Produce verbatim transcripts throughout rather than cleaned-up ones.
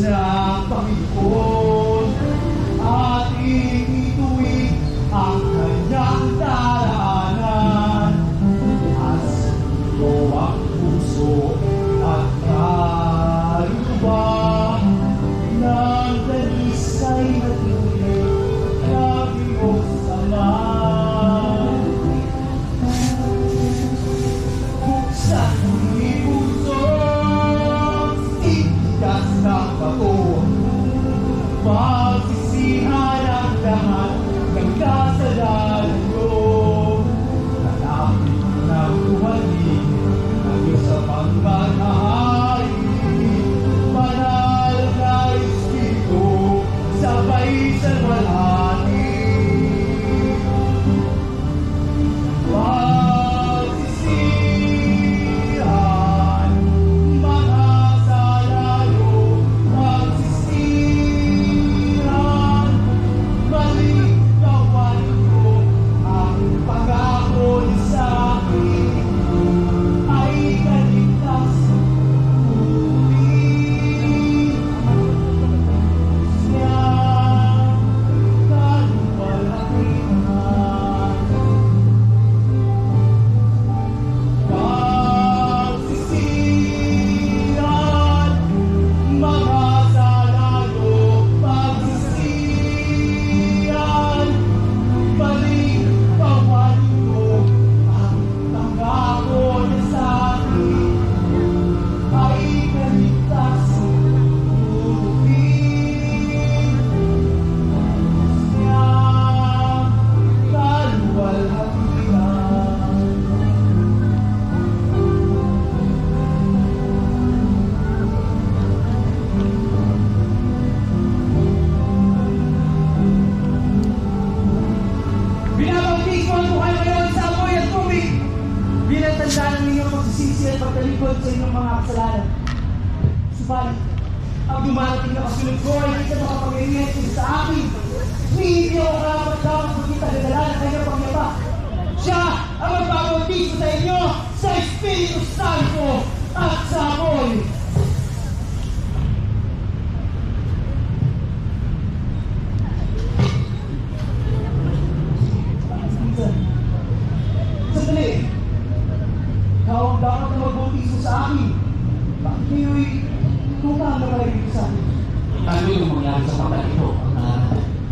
ng Panginoon at ituwid ang kanyang daraanan. Asino ang puso at kaluluwa ng danisay na tunay ng iyong Ama. Buksan iyong puso, itigas ng bato, magsisihan ang lahat ng kasalanan nyo. Hanapin ng buhatin ang isa pang manahari, banal na Espiritu, sabay sa walhati. Magsisihan, mga salayo, magsisihan, balik gawan ko ang pangako niya sa akin, ay kaligtas tutuloy siya kaluwalhatian. Magsisihan, mga salayo, magsisihan, balik gawan ko ang pangako niya sa akin, ay kaligtas tutuloy siya kaluwalhatian. Binabautismo po kayo ngayon sa apoy at tubig bilang tanda ng inyong pagsisisi at pagtalikod sa inyong mga kasalanan. Subalit, ang dumarating na kasunod ko ay hindi ka makapangyarihan sa akin. Hindi ako karapat dapat magkita nagdala ng kanyang pangyapa. Siya ang magbabautismo sa inyo sa Espiritu Santo at sa apoy. Sandali, ikaw ang dapat na magbautismo sa akin. Bakit kayo'y tumahan na pala dito sa akin? Ano yung mangyari sa pagkat ito? Uh,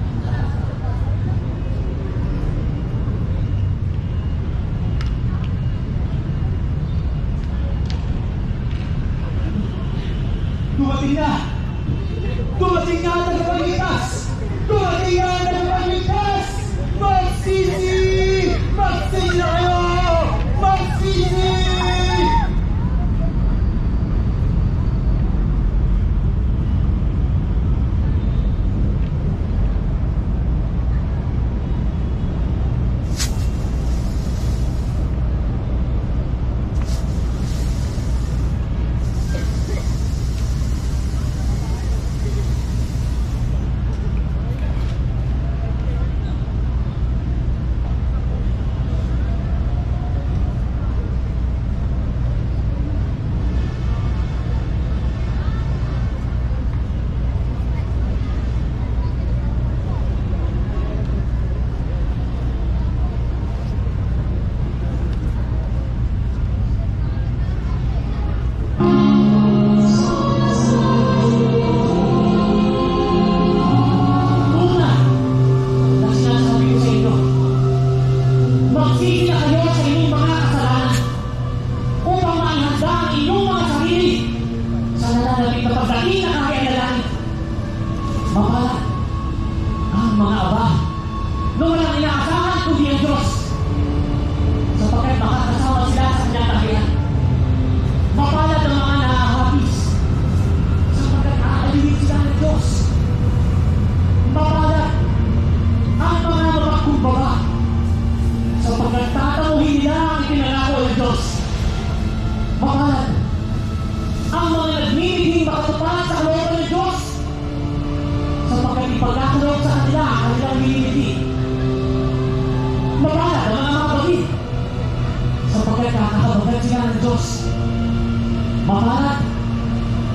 Dumating na! Dumating na ang tagapagligtas! Dumating na ang tagapagligtas! Magsisi! Magsisi na kayo! Magsisi!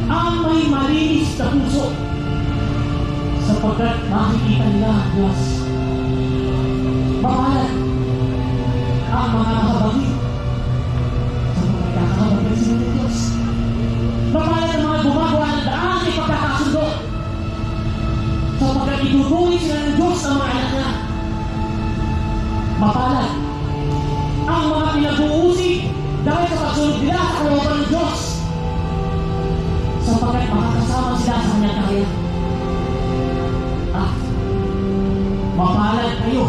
ang may malinis na puso, sapagkat makikita nila ang Diyos. Mapalad ang mga nakabagin, sapagkat kakabagin sila ng Diyos. Mapalad ang mga gumagawa ng daan ay pagkakasundo, sapagkat itutuloy sila ng Diyos ang mga anak niya. Mapalad ang mga pinag-uusig dahil sa pagsunod nila sa kalooban ng Diyos, sapagkat makakasama sila sa kanyang kaya. At mapalad kayo.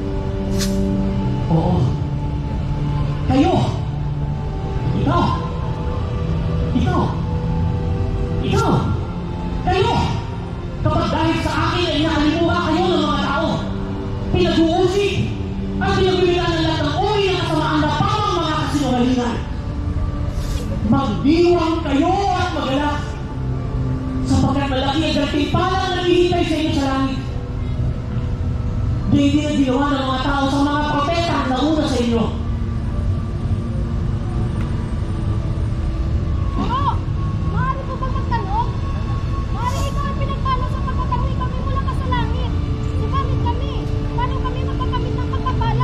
Oo. Kayo. Ikaw. Ikaw. Ikaw. Kayo. Kapag dahil sa akin ay nakalimuha kayo ng mga tao, pinag-uusig at pinagbibilan ng lahat ng uri ng kasamaan na pamang mga kasinungalingan. Magdiwang kayo at magalak, sapagkat malaki ang gantimpalang naghihintay sa inyo sa langit. Hindi na ginawa ng mga tao sa mga propeta na nauna sa inyo. Oo! Maaari ko bang magtanong? Maaari ikaw ang pinagpalo sa pagkakaroon kami mula ka sa langit. Subalit kami, paano kami magkakamit ng pagpapala?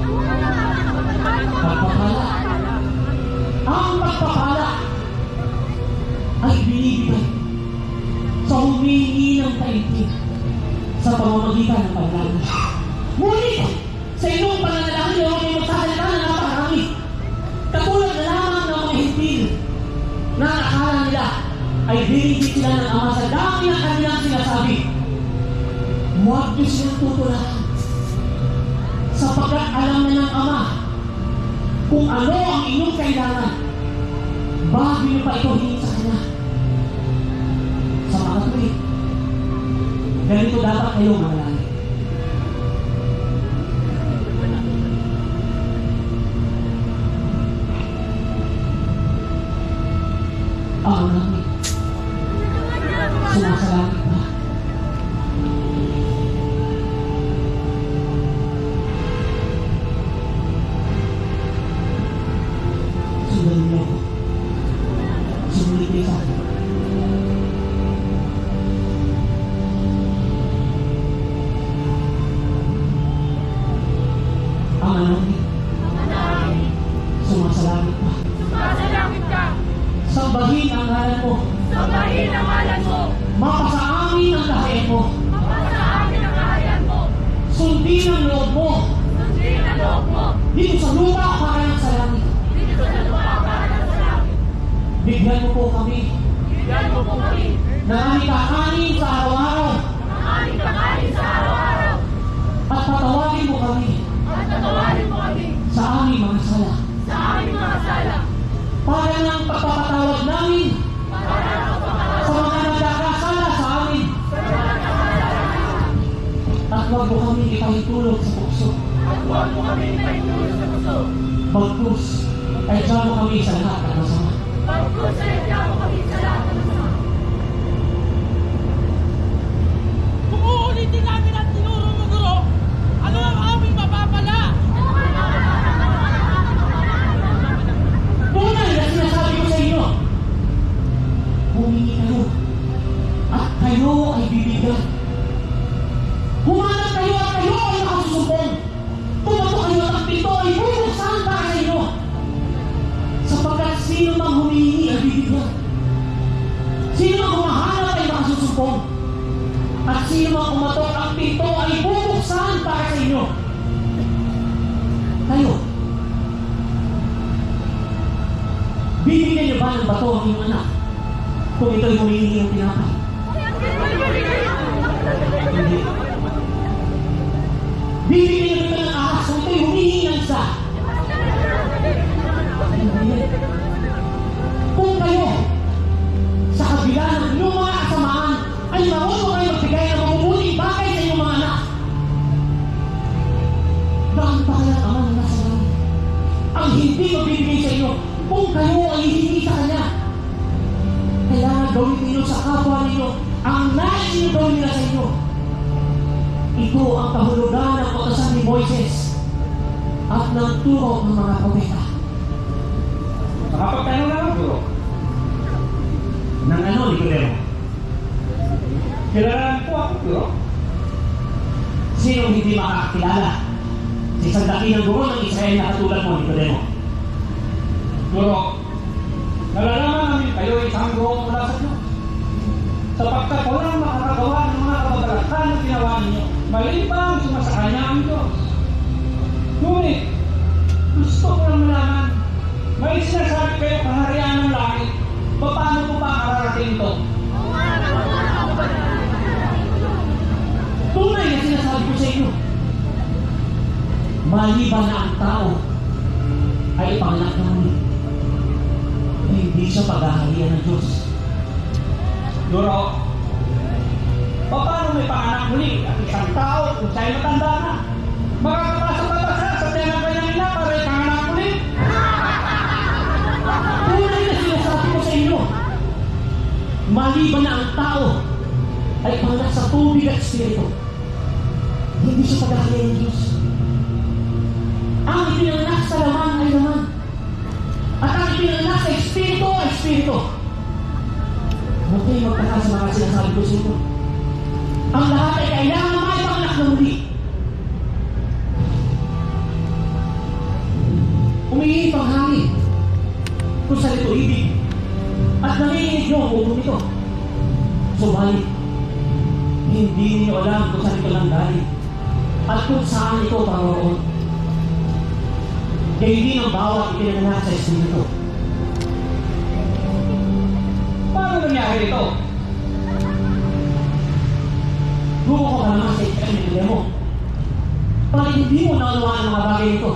Pagpapala. Ang pagpapala ay binibigay sa humingi ng taimtim sa pamamagitan ng panalangin. Ngunit sa inyong pananalangin ay may magsasalita na napakarami. Katulad na lamang ng mga hintil na nakala nila ay dinigit sila ng Ama sa dami ng kanilang sinasabi. Huwag niyo silang tutularan, sapagkat alam na ng Ama kung ano ang inyong kailangan bago niyo pa ito hingin sa Kanya. Sa mga tuwid, ganito dapat kayo manalangin. Ang langit, sumasalangit pa. Sundan niyo ako. Sumulit niyo sa akin. Ang langit, sumasalangit pa. Sumasalangit ka! Sambahin ang ngalan mo. Sambahin ang ngalan mo! Mapasa amin ang kahit mo. Mapasa amin ang kaharian mo! Sundin ang loob mo. Sundin ang loob mo! Dito sa lupa para sa langit. Dito sa lupa para sa langit! Bigyan mo po kami Bigyan mo po kami na aming kakanin sa araw-araw. ng aming kakain sa araw-araw At patawagin mo kami at tatawarin mo kami sa aming mga sala. sa aming mga sala Para ng pagpapatawag namin para sa pagkakaroon sa mga nagkakasala sa amin. At huwag mo kami ipahintulog sa tukso. at huwag mo kami ipahintulog sa puso. Bagkus ay diyan mo kami sa lahat ng masama. Pagkus ay diyan mo kami sa lahat ng masama. Kung uulitin namin ang tinuro mo, Guro, ano ang aming mapapala? Tunay na sinasabi ko sa inyo, humingi kayo at kayo ay bibigyan. Humanap kayo at kayo ay makasusumpong. Tumato kayo at ang pinto ay bubuksan para sa inyo. Sapagkat sino mang humingi ay bibigyan. Sino mang humahanap ay makasusumpong. At sino mang kumatok ang pinto ay bubuksan para sa inyo. Kayo, bibigyan niyo ba ng bato ang inyong anak kung ito'y humihingi ng tinapay? Hindi. Bibigyan niyo ba ng ahas kung ito'y humihingi ng isa? Hindi. Kung kayo, sa kabila ng inyong mga kasamaan, ay marunong kayo magbigay ng mabubuting bagay sa inyong mga anak, bakit pa kaya ang Ama na nasa langit ang hindi magbibigay sa inyo kung kayo ay hihingi sa Kanya? Kailangan gawin ninyo sa kapwa ninyo ang nais ninyo gawin nila sa inyo. Ito ang kahulugan ng utusan ni Moises at ng turo ng mga propeta. Nakapagtanong na ako, Guro. Nang ano, Nicodemo? Kilala po ako, Guro. Sinong hindi makakilala? Si isang dakilang guro ng Israel na katulad mo, Nicodemo. Guro, nalalaman namin kayo ay isang guro mula sa Diyos. Sapagkat walang makakagawa ng mga kababalakhan na ginawa ninyo, maliban sumasakanya ang Diyos. Ngunit, gusto ko lang malaman, may sinasabi kayo kaharian ng langit, paano po ba kararating ito? Tunay na sinasabi ko sa inyo, maliban na ang tao ay panganak na muli, hindi siya paghaharian ng Diyos. Guro, paano may panganak muli at isang tao kung siya'y matanda na? Makakapasok ka ba siya sa tenang kanyang ina para ipanganak muli? Tunay na sinasabi ko sa inyo, maliban na ang tao ay panganak sa tubig at espiritu, hindi siya paghaharian ng Diyos. Ang ipinanganak sa laman ay laman, at ang ipinanganak sa espiritu ay espiritu. Huwag kayo magtaka sa mga sinasabi ko sa inyo. Ang lahat ay kailangan na may panganak na muli. Umiinip ang hangin kung saan ito ibig, at narinig niyo ang ulo nito. Subalit, hindi niyo alam kung saan ito nanggaling at kung saan ito paroroon. Kaya hindi ng bawat ipinanganak sa espiritu. Paano nangyari ito? Guro ko ka naman sa ikasipin mo. Para hindi mo naunawaan ang mga bagay ito.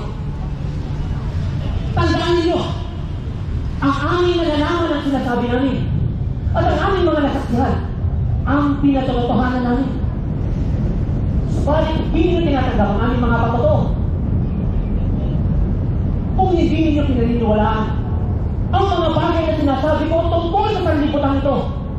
Tandaan ninyo, ang aming nalalaman ang sinasabi namin at ang aming mga nasaksihan ang pinatotohanan namin. Subalit, hindi nyo tinatanggap ang aming mga patotoo. Kung hindi ninyo pinaniniwalaan ang mga bagay na sinasabi ko tungkol sa sanlibutan ito,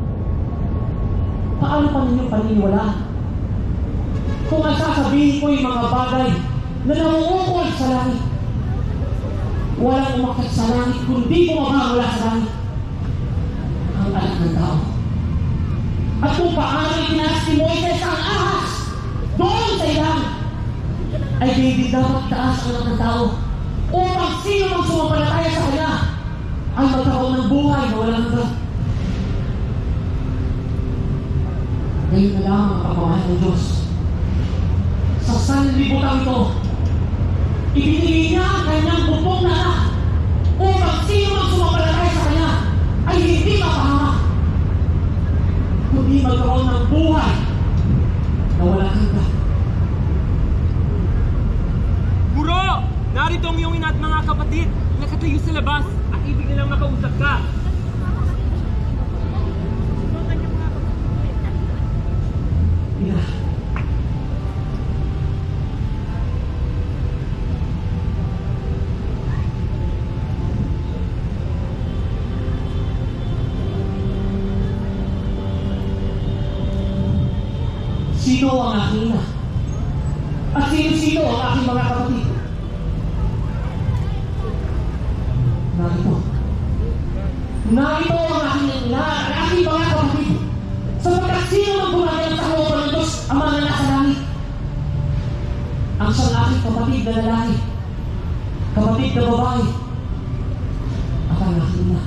paano pa ninyo paniniwalaan? Kung ang sasabihin ko yung mga bagay na namumukol sa langit, walang umakyat sa langit kundi bumaba mula sa langit, ang anak ng tao. At kung paano itinaas ni Moises ang ahas doon sa ilang, ay hindi dapat taas ang anak ng tao upang sino mang sumampalataya sa kanya ay magkaroon ng buhay na walang hanggan. Ngayon na lang ang pagmamahal ng Diyos. Sa sanlibutan ito, ibinigay niya ang kanyang bubong na anak upang sino mang sumampalataya sa kanya ay hindi mapahamak, kundi magkaroon ng buhay na walang hanggan. Guro! Narito ang iyong ina at mga kapatid. Nakatayo sa labas at ibig nilang makausap ka. Ina, sino ang aking ina? At sino-sino ang aking mga kapatid? Narito. Narito ang aking ina at aking mga kapatid. Sapagkat sino ang gumagayang sa kalooban ng Diyos ang mga nasa langit? Ang siyang aking kapatid na lalaki, kapatid na babae, at ang aking ina.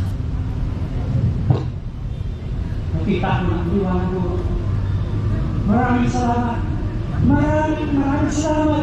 Nakita ko ng liwanag ko. Maraming salamat. Maraming, maraming salamat.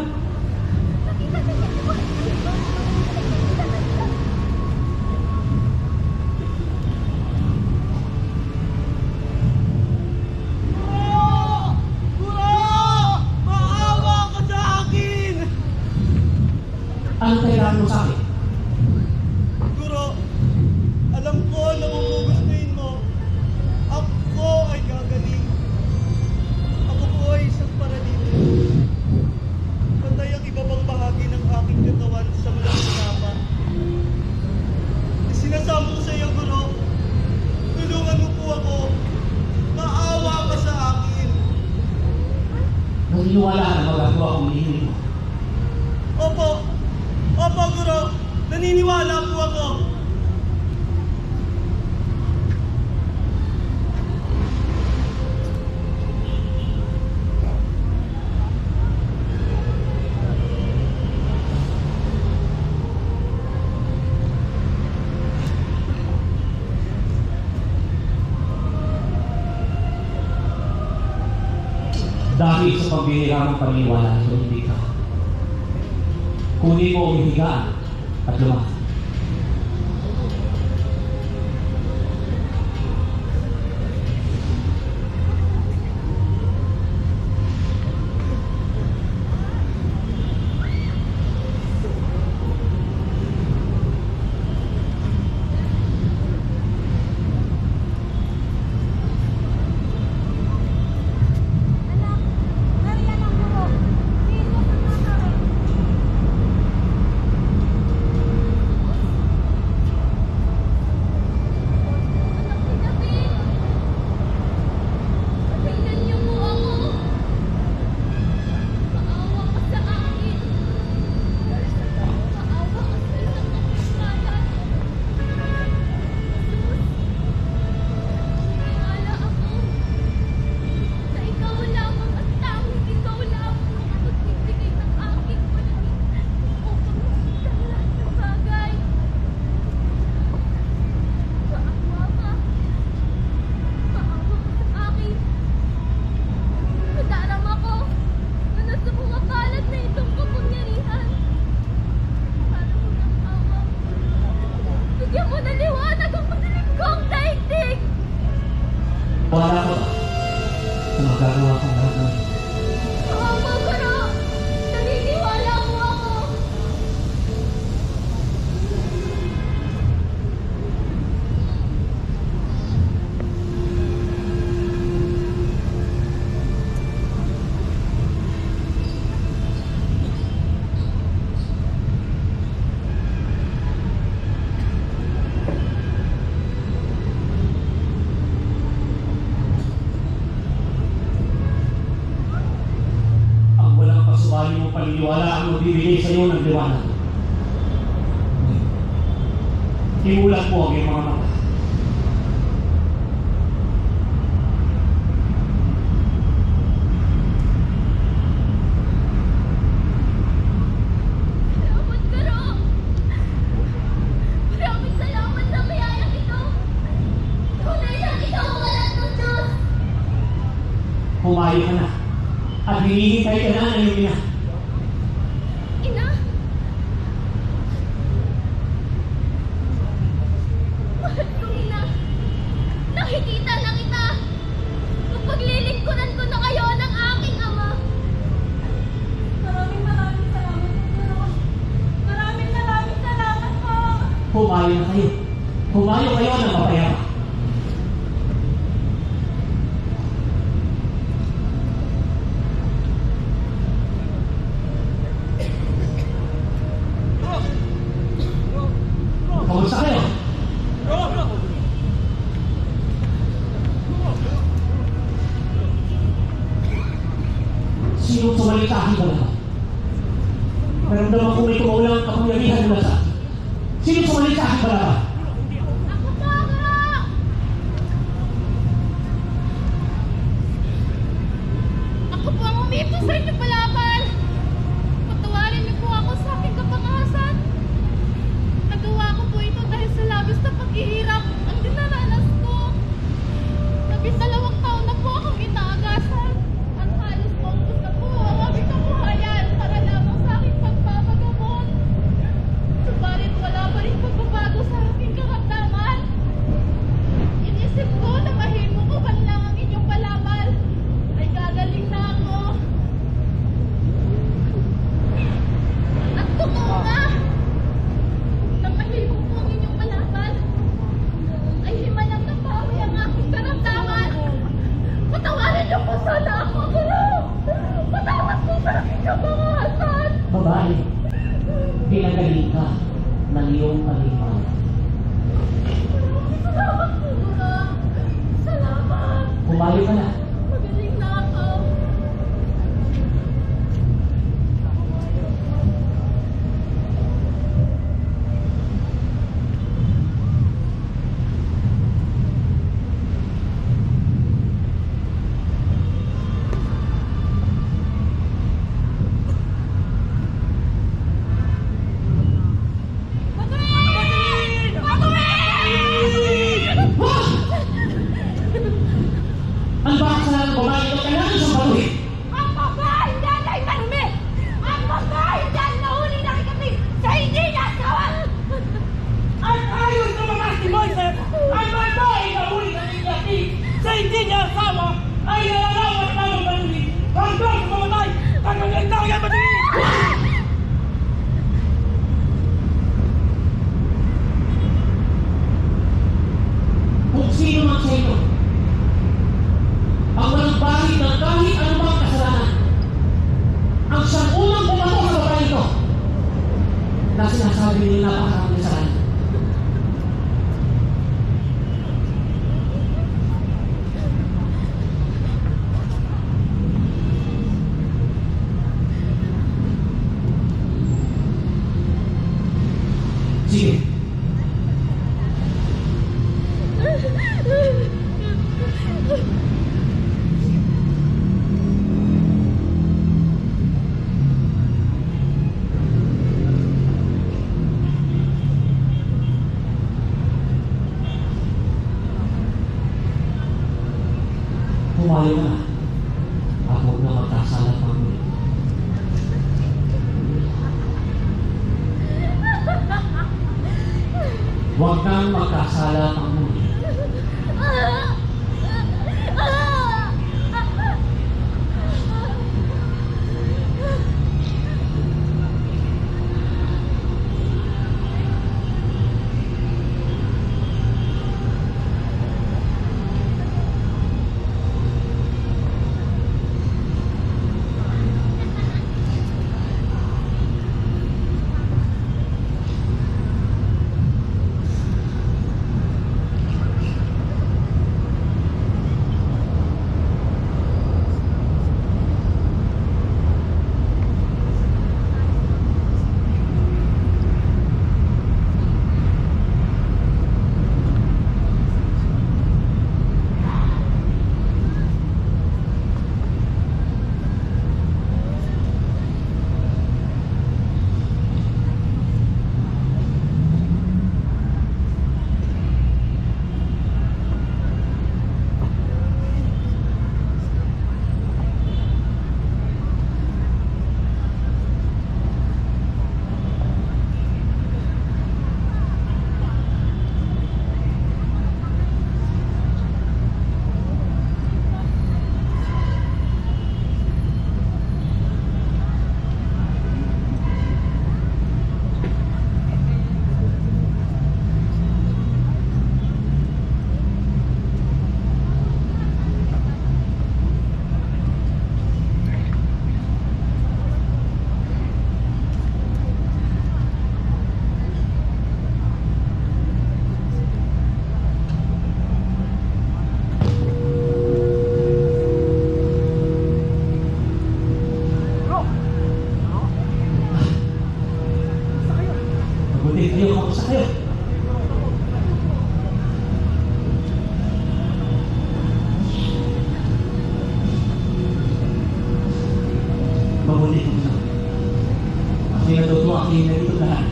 Ano kailangan mo sa akin? Guro, alam ko na gugustuhin mo. Ako ay gagaling. Ako po ay isang paradito. Patay ang ibabang bahagi ng aking katawan sa malaking tama. Sinasama ko sa iyo, Guro. Tulungan mo po ako. Maawa ka sa akin. Naniniwala na magagawa kong hinihiling mo. Opo. Opo, Guro. Naniniwala po ako. Dahil sa pagbihira ng paniniwala, hindi ka. Kunin mo ang higaan at lumakad. Anak, nariyan ang guro. Jesus ang Nazareth. Anak ni David. Tingnan niyo po ako. Maawa ka sa akin. Maawa ka sa isang kapistayan. Jesus, naiala ako na ikaw lamang at tanging ikaw lamang ang magbibigay ng aking paningin upang makita ang lahat ng bagay. Maawa ka. Maawa ka sa akin. Nadarama ko na nasa mga kalat na itong kapangyarihan. Para mo ng awa. Bigyan mo ng liwanag ang madilim kong daigdig. Wala ka ba na magagawa kang lahat ng Maawa ka na! Naniniwala mo ako! ang walang pasubali mong paniniwala ang magbibigay sa iyo ng liwanag. Imulat mo ang iyong mga mata. Salamat ka na! Maraming salamat sa biyayang ito! Tunay na ikaw ang anak ng Diyos! Humayo ka na at hinihintay ka na ng iyong ina. Ina! Mahal kong ina! Nakikita na kita! Mapaglilingkuran ko na kayo ng aking ama! Maraming maraming salamat po! Maraming maraming salamat po! Humayo na kayo. Humayo kayo ng mapayapa. Kamusta kayo? Sino sumalik sa akin ba naman? Naramdaman ko may kumaulang kapangyarihan mula sa akin. Sino sumalik sa akin ba naman? Ako po ako! Ako po ang umipo sa inyo palaban! Patawarin niyo po ako sa aking kapangasan! Nagawa ko po ito dahil sa labis na paghihirap ang dinaranas ko! Labindalawang taon na po akong inaagasan! Ang halos po ang gusto ko ang aming kabuhayan para lamang sa aking pagpapagamot! Subalit wala pa rin pagbabago sa aking karamdaman! Inisip ko na mahimo ko man lang ang inyong palaban ay gagaling na ako! At totoo nga! Nang mahimo ko ang inyong palaban ay himalang nabawi ang aking karamdaman! Patawarin niyo po sana ako, Guro! Patawad po sa aking kapangasan! Babae, pinagaling ka ng iyong aliman. Salamat po, Guro! Salamat! Humayo ka na. Magaling na ako! Patuloy! Patuloy! Ang baka sa babae ito, kailangan siyang baluhin. hindi niya asawa ay nalalawan na ng banuli hanggang sa mamatay! Hanggang ikaw yan banuli! Kung sino man sa inyo ang walang bahid ng kahit anumang kasalanan, ang siyang unang bumato sa babae ito na sinasabi niyo napakaraming kasalanan. Sige. Pumayo na at huwag na magkasala pang muli. Huwag nang magkasala pang muli. Mabuti kayo, kamusta kayo? Mabuti kamusta. Ako'y natutuwa, ako'y nandito lahat.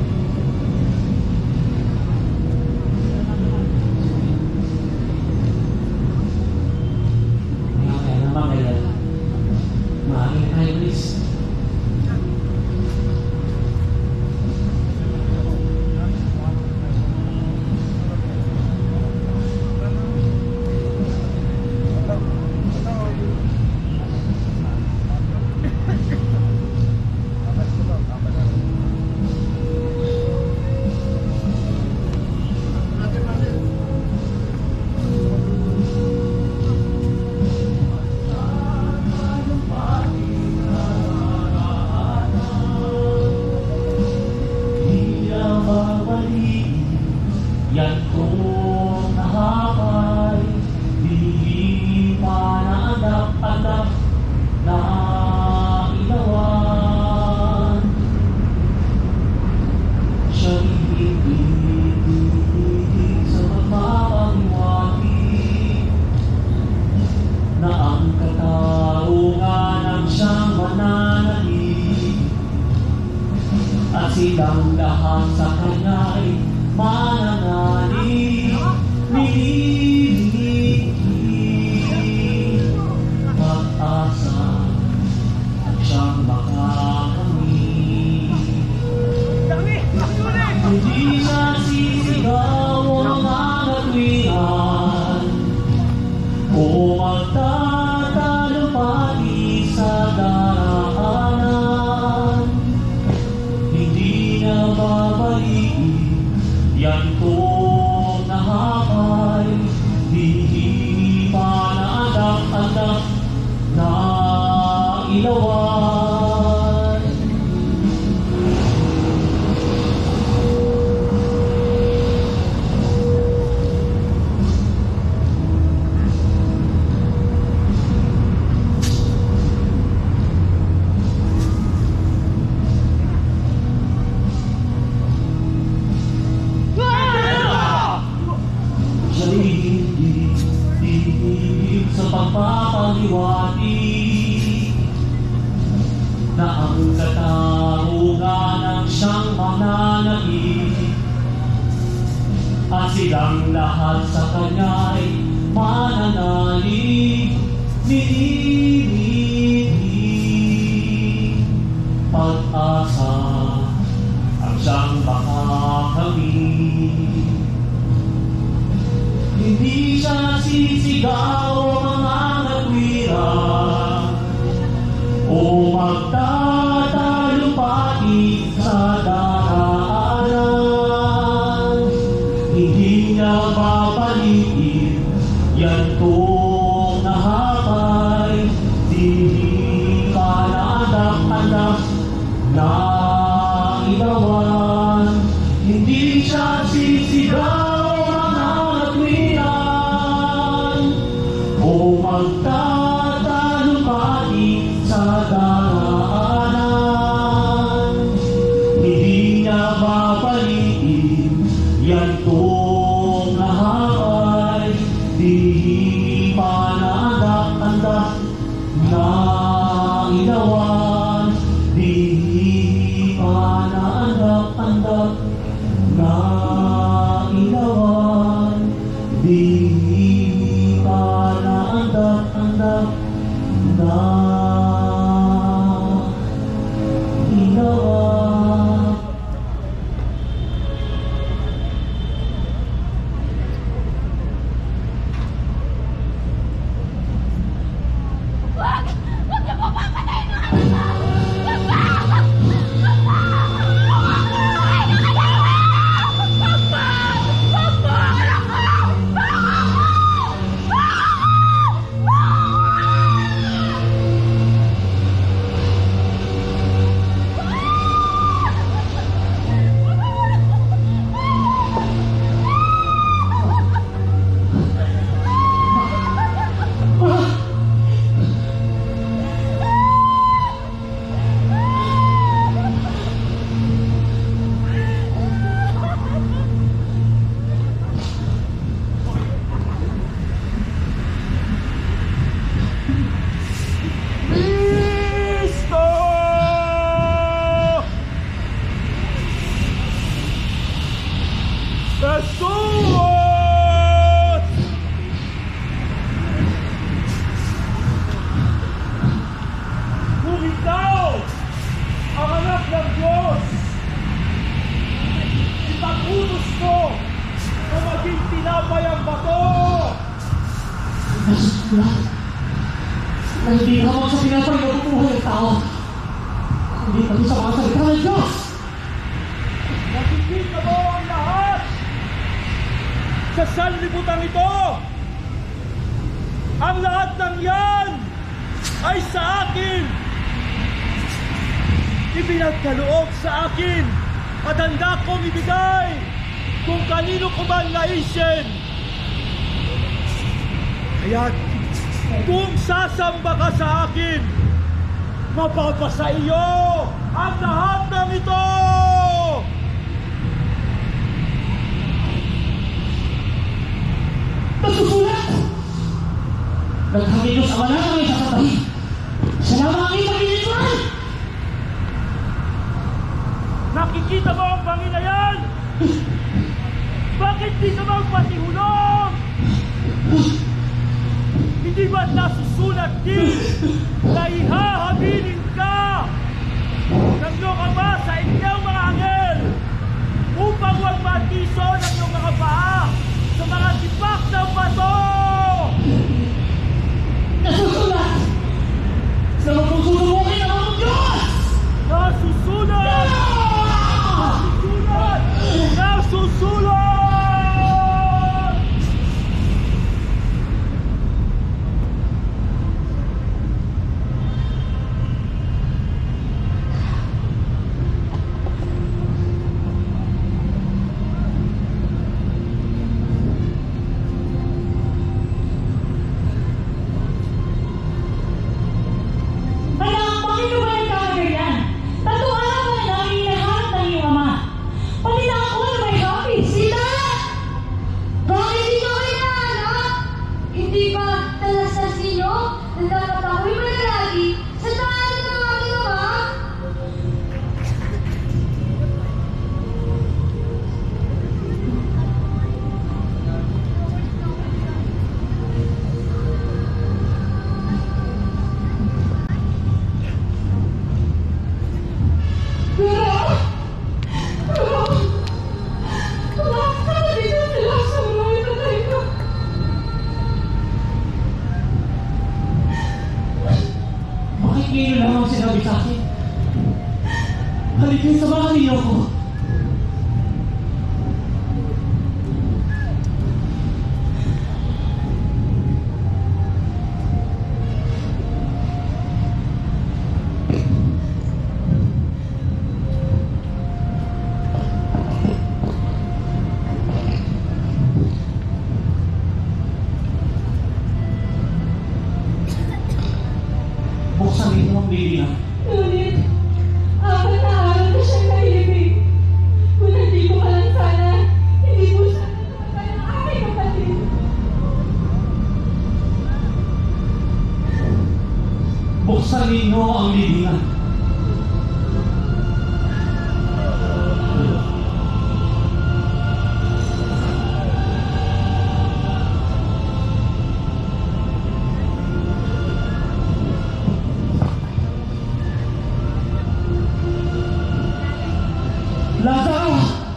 Kaya kaya naman kaya maraming kayo, please. Yan kong nahapay, di pa naanap-anap na ilawan. Siya'y ibig sa pagmamaliwanag na ang katarungan ang siyang mananalig, at silang lahat sa kanya'y mananalig, nililihim, pag-asa at siyang makakamit. Hindi nasisigaw ang mga katwiran, magtatalumpati sa daraanan, hindi na babalikin yan kong nahakay, hindi pa naadak-adak na ilawan. Siya'y sa pagpapaliwanag na ang katarungan ang siyang mananakit, at silang lahat sa kanya'y mananalig. Nininig pag-asa ang siyang makakamit. Hindi siya sisigaw mga nagwira o magtatalumpati sa daraanan, hindi niya babalikin yan kong nahakay, di pa naadak-adak na ilawan. Hindi siya sisigaw o magtatalumpati sa daraanan, hindi niya babalikin yan kong nahakay, di pa naadak-adak na ilawan, di pa naadak-adak na ilawan, di Anak-anak na ilawan. Wag! Wag niyo po papatayin ang anak ko! Wag ba! Wag ba! Ay, nakalawa! Wag ba! Wag ba! Anak ko! Jesus! Kung ikaw ang anak ng Diyos, ipag-utos ko na maging tinapay ang bato. Na hindi lamang sa pinapay na bubuhay ang tao, hindi pati sa mga salita ng Diyos. Nakikita mo ang lahat sa sanlibutan ito. Ang lahat ng yan ay sa akin. Ibinagkaloob sa akin at handa kong ibigay kung kanino ko man naisin. Kaya't kung sasamba ka sa akin, mapapasa iyo ang lahat ng ito. Nasusulat! Naghanginos ang wala kami sasabahin. Siya lamang ang ipag-iniwan! Nakikita mo ang Panginoon? Bakit di ka magpatihulog? Hindi ba nasusulat din na ihahabilin ka ng iyong Ama sa inyong mga anghel upang huwag matiso ng iyong mga paa sa mga tipak ng bato? Pilipino lang ang sinabi sa akin. Halika, samahan niyo ako. Buksan niyo ang bibig. Ngunit, apat na araw na siyang naibig. Kung hindi ko pa lang sana, hindi po siya natumatay ng aking kapatid. Buksan niyo ang libingan. Lazaro!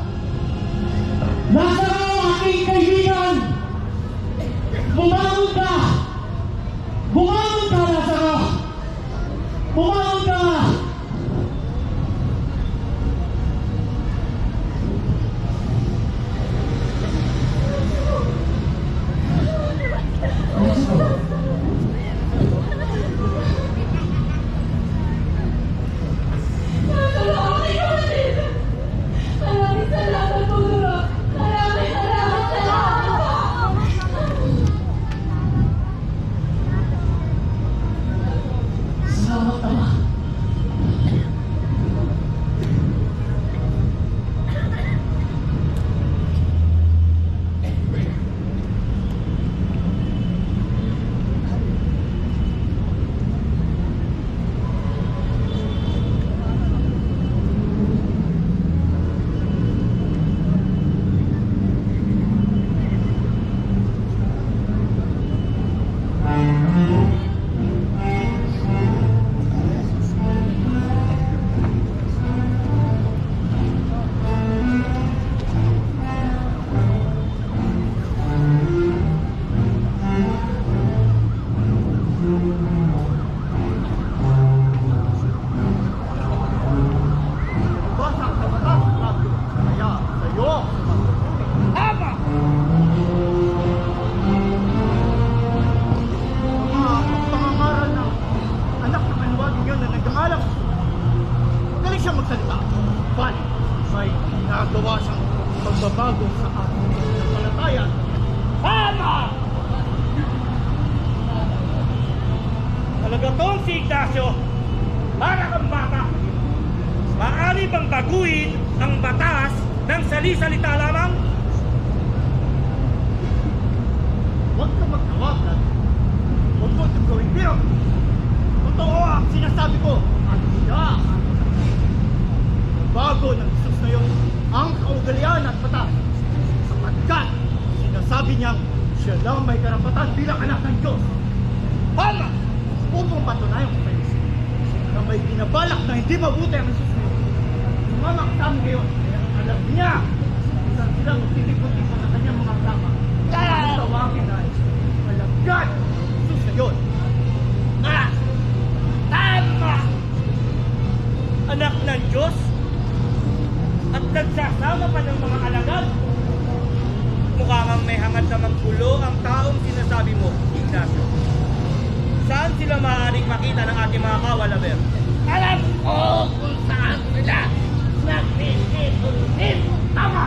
Lazaro, aking kaibigan! Bumangon ka! Bumangon ka, Lazaro! Bumangon ka! Nasalo aking kapatid! Maraming salamat po, Guro. Maraming maraming salamat po. Salamat, Ama. Basa sa batas, Fabio. Kaya sa'yo, tama! Mga pangangaral ng anak ng manuwagin yun na nag-aalam. Galing siya magsalita. Bali, may ginagawa siyang pagbabago sa ating pananampalataya. Tama! Talaga tong si Ignacio, para kang bata. Maaari bang baguhin ang batas ng sali-salita lamang? Huwag ka magtawagan. Huwag mo itong gawin biro. Totoo ang sinasabi ko. At siya ang bago ng Jesus na yun ang kaugalian at batas. Sapagkat sinasabi niyang siya lang may karapatan bilang anak ng Diyos. Tama! Upang patunayan ko kayo na may binabalak na hindi mabuti ang Jesus na yun. Sumama ka sa amin ngayon, kaya alam niya saan sila magtitipon-tipon ng kanyang mga kasama. Ang tawagin ay alagad ang Jesus na yun. Ah! Tama! Anak ng Diyos at nagsasama pa ng mga alagad. Mukha kang may hangad na maggulo ang taong sinasabi mo, Ignacio. Saan sila maaaring makita ng ating mga kawalaber? Alam ko kung saan sila nagtitipon-tipon. Tama!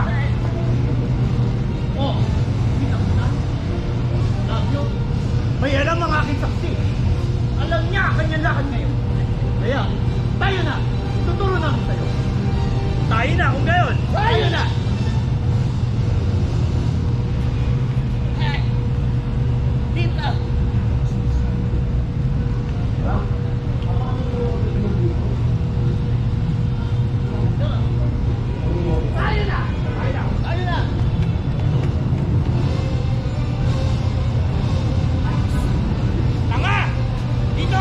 Oh, kita mo na? Love you. May alam ang aking saksi. Alam niya ang kanyang lakad ngayon. Kaya, tayo na. Tuturo namin tayo. Tayo na kung gayon. Tayo na! Eh, dito. Tayo na! Tayo na! Tayo na! Tanga! Dito!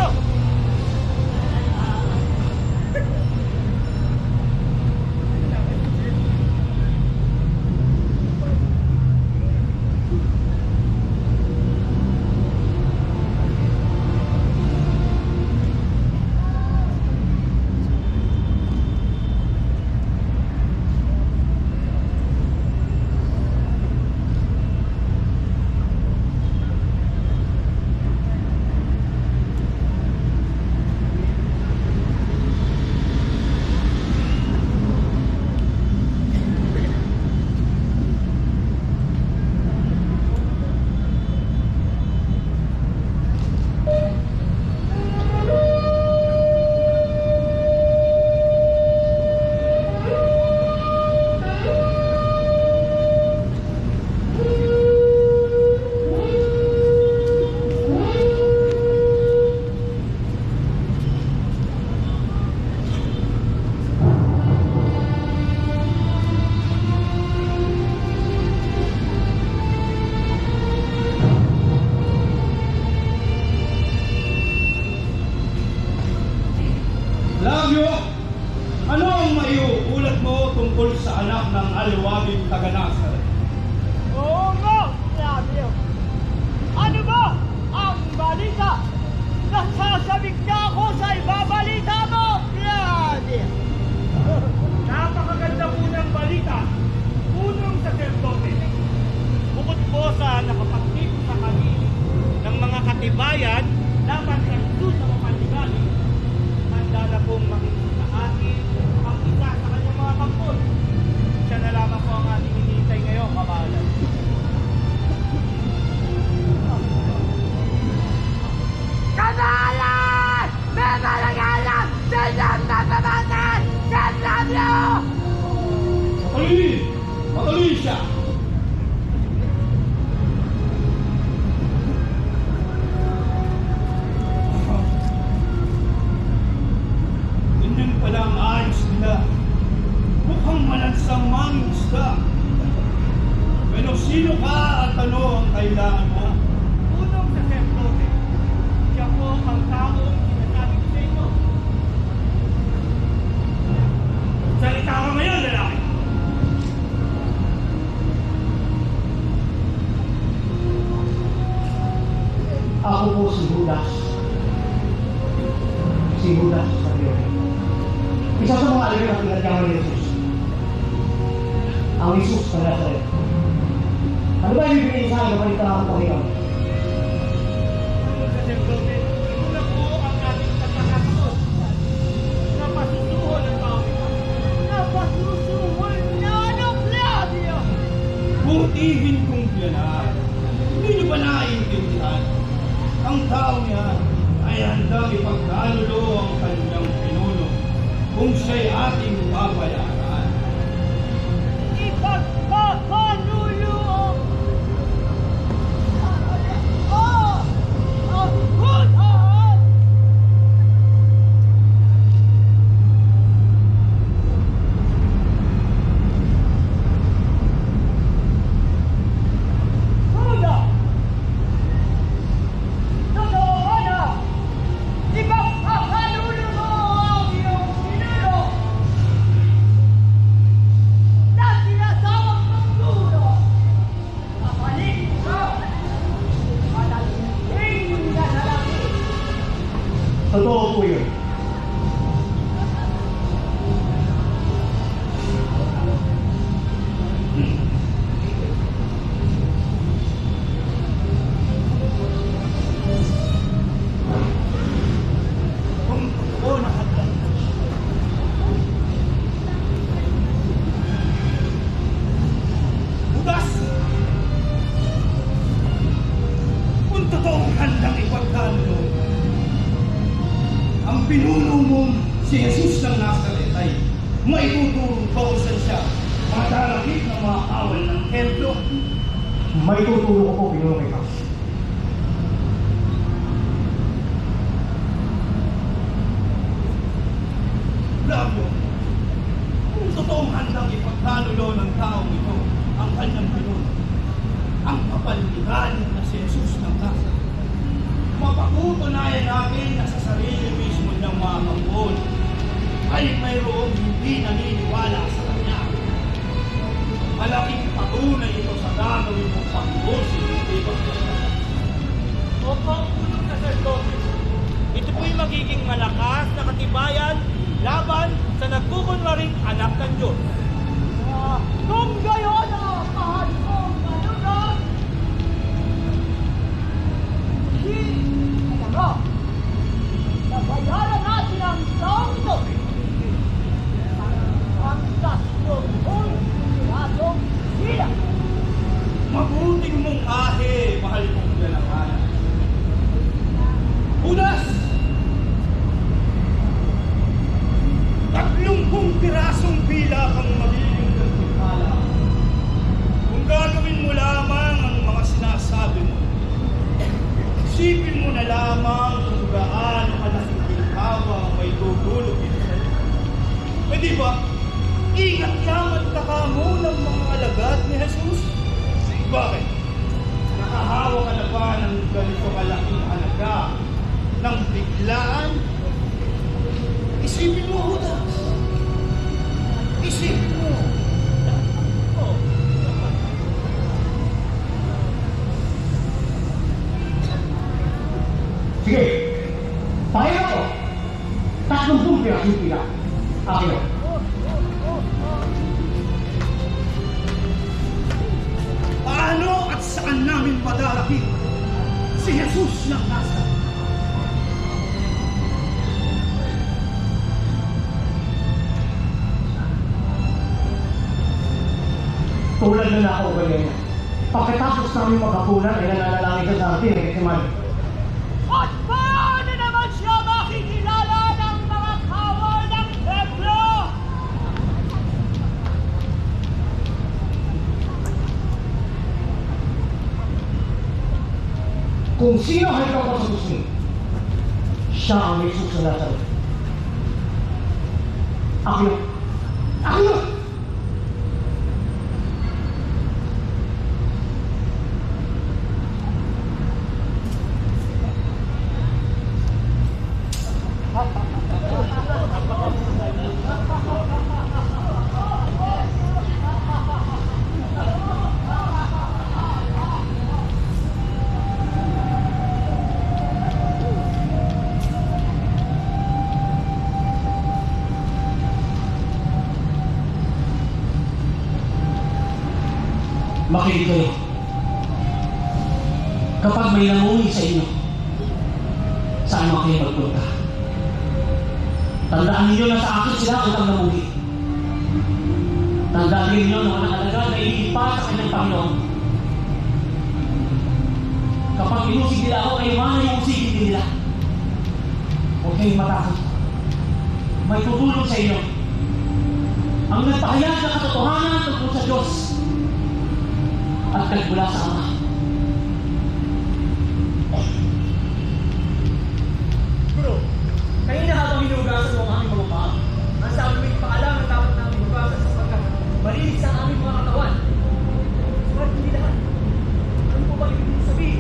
mo tungkol sa anak ng aliwaging taga-Nazaret? Oo nga, Flavio. Ano ba ang balita? Nasasabik na ako sa ibabalita mo, Flavio. Napakaganda po ng balita. Unang sacerdote. Bukod po sa nakapagtipon sa kami ng mga katibayan laban sa Jesus na mapaligali, handa na pong makinig sa atin ang isa sa kanyang mga kampon. Siya na lamang po ang ating hinihintay ngayon, kamahalan. Kanalan! May malagalang sinyang natamanan! Sandam niyo! Patuloy! Patuloy siya! Ganyan pala ang ayos nila. Mukhang malansang manging isda. Pero sino ka at ano ang kailangan mo? Unang sacerdote, siya po ang taong sinasabi ko sa inyo. Salita ka ngayon, lalaki! Ako po si Judas. Si Judas Iscariote. Isa sa mga alagad na pinagkamali ni Jesus. Ang Jesus na Nazaret. Ano ba yung bibigay sa akin na balita ako po ikaw? Unang sacerdote, una po ang ating pagkakataon. Napasusuhol ang tao. Napasusuhol na ng Flavio! Butihin kong biyanan. Hindi niyo ba naiintindihan? Ang tao niya ay handang ipagkalulo ang kanyang pinuno kung siya'y ating babayaran. Ipagkakanulo ang... Oh! Ang hulaan! Huda! Totoo ba na? Ipagkakanulo mo ang iyong pinilo na sinasawang pagdulo. Kapalit ka! Malaking na lalaki! Totoo po yun. Kung totoo na handang Judas! Kung totoong handang ipagkalulo, ang pinuno mong si Jesus ng Nazaret ay maituturo ba kung saan siya madarapit ng mga kawal ng templo? May tuturo ko po pinulong ikaw. Flavio, kung totoong handang ipagkalulo ng taong ito ang kanyang pinuno, ang kapaligalig na si Jesus ng Nazaret, mapatutunayan natin na sa sarili mismo niyang mga kampon ay mayroong hindi naniniwala sa kanya. Malaking patunay ito sa gagawin mong pag-uusig, hindi ba? Opo, unang sacerdote. Ito po'y magiging malakas na katibayan laban sa nagkukunwaring anak ng Diyos. Uh, kung gayon ang mahal kong manugang, di, alam mo, nabayaran natin ang taong ito. Ang tatlong kong piratong sila. Mabuting mong ahe, mahal kong dalaman. Judas! Tatlumpung pirasong pila kang magiging gantimpala. Kung gagawin mo lamang ang mga sinasabi mo, isipin mo na lamang kung gaano kalaking ginhawa ang may tutulog ito sa iyo. E di ba, ingat yaman ka kamo ng mga alagad ni Jesus? Bakit? Nakahawa ka na ba ng ganito kalaking halaga ng biglaan? Isipin mo, Judas. Isipin Sige, pakita ko. Tatlong pumpi ang pila. Akin o. Paano at saan namin madalapit si Jesus ng Nazaret? Tulad na ako ganyan. Pagkatapos namin magkapunan ay nananalangin ka sa atin eh, si Mali. At paano naman siya makikilala ng mga kawal ng templo? Kung sino ay ikaw sa gusto mo, siya ang Jesus na Nazaret. Ako yun. Ako yun! Makinig kayo. Kapag may nanguhi sa inyo, saan mo kayo magpunta? Tandaan ninyo na sa akin sila utang nanguhi. Tandaan ninyo na walang alagad na ilipat sa kanyang Panginoon. Kapag inusig nila ako, kayo man ay usigin din nila. Huwag kayong matakot. May tutulong sa inyo. Ang nagpahayag na katotohanan tungkol sa Diyos at nagmula sa Ama. Guro, kanina habang hinugasan mo ang aming mga paa, ang sabi mo yung paalam na dapat namin hugasan sapagkat malinis ang aming mga katawan. Subalit hindi lahat. Ano po ba ibig sabihin?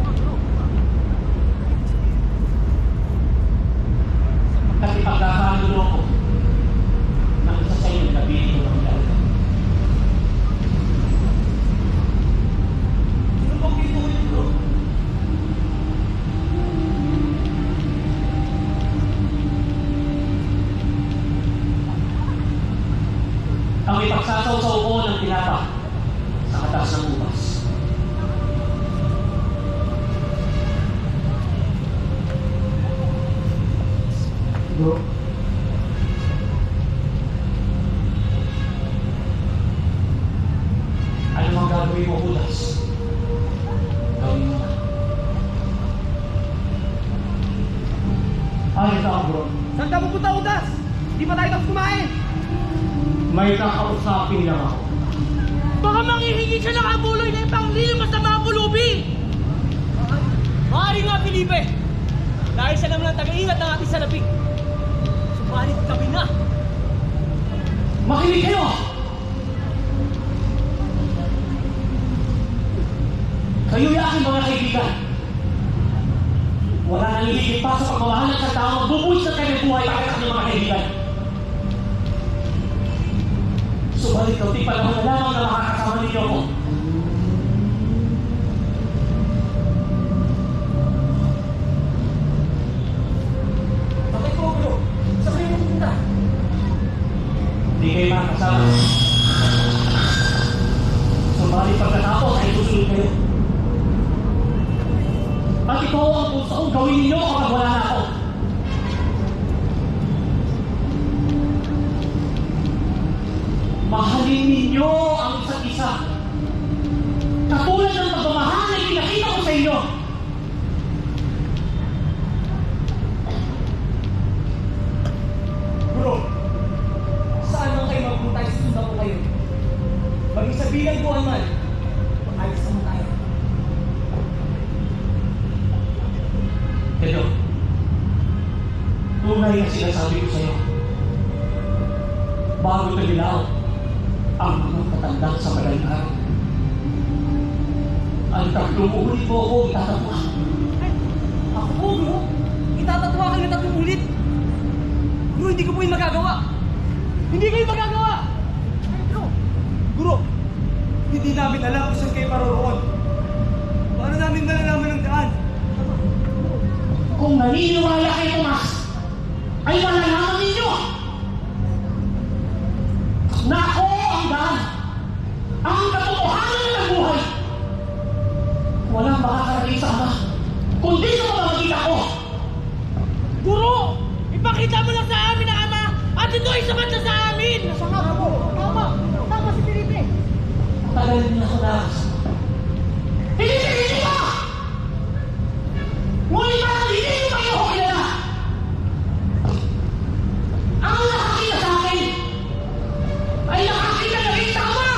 Kasi pagkakalulo ko ng isa sa inyo, nabili ko ng dalaga. Ano bang pintuhin ko? Ang ipagsasaw-saw ko ng tinapa sa katas ng ubas. Bro, ano ang gagawin mo, Judas? Gawin mo na. Ay, ito bro. Saan ka pupunta, Udas? Di pa tayo tapos kumain. May kakausapin lang ako. Baka manghihingi siya ng abuloy na ipanglilima sa mga pulubi! Maaari nga, Felipe. Dahil siya naman ang taga-ingat ng ating salapi. Subalit kami na. Makinig kayo! Kayo'y aking mga kaibigan. Wala nang hihigit pa sa pagmamahal ng tao magbubuhis ng kanyang buhay para sa kanyang mga kaibigan. Subalit kaunting panahon na lamang na makakasama ninyo ako. Bakit po, bro? Saan kayo pupunta? Hindi kayo makakasama. Subalit pagkatapos ay susunod kayo. At ito ang kung saan gawin ninyo kapag wala na ako. Mahalin ninyo ang isa't isa. Katulad ng pagmamahal na ipinakita ko sa inyo. Bro, saan man kayo magpunta, susundan ko kayo. Maging sa bilang buwan man, ayos naman tayo. Pero, tunay na sinasabi ko sa iyo. Bago tumilaw ang mga katanda sa madaling araw. Ang tatlong ulit mo ako itatatwa. Ako po, bro. Itatatwa kayo ng tatlong ulit. Bro, hindi ko po yung magagawa. Hindi kayo magagawa! Bro, bro, hindi namin alam kung saan kayo paroroon. Paano namin malalaman ang daan? Kung naniniwala kay Tomas, ay malalaman ninyo na ako ang daan, ang katotohanan ng buhay. Walang makakarating sa Ama, kundi sa pamamagitan ko. Guro! Ipakita mo lang sa amin ang Ama at ito ay sapat na sa amin! Tama po. Tama. Tama si Felipe. Tagal din ako na. Pinipili ko! Ngunit parang hindi ko kayo ako kilala. Ang nakakita sa akin ay nakakita na rin sa Ama.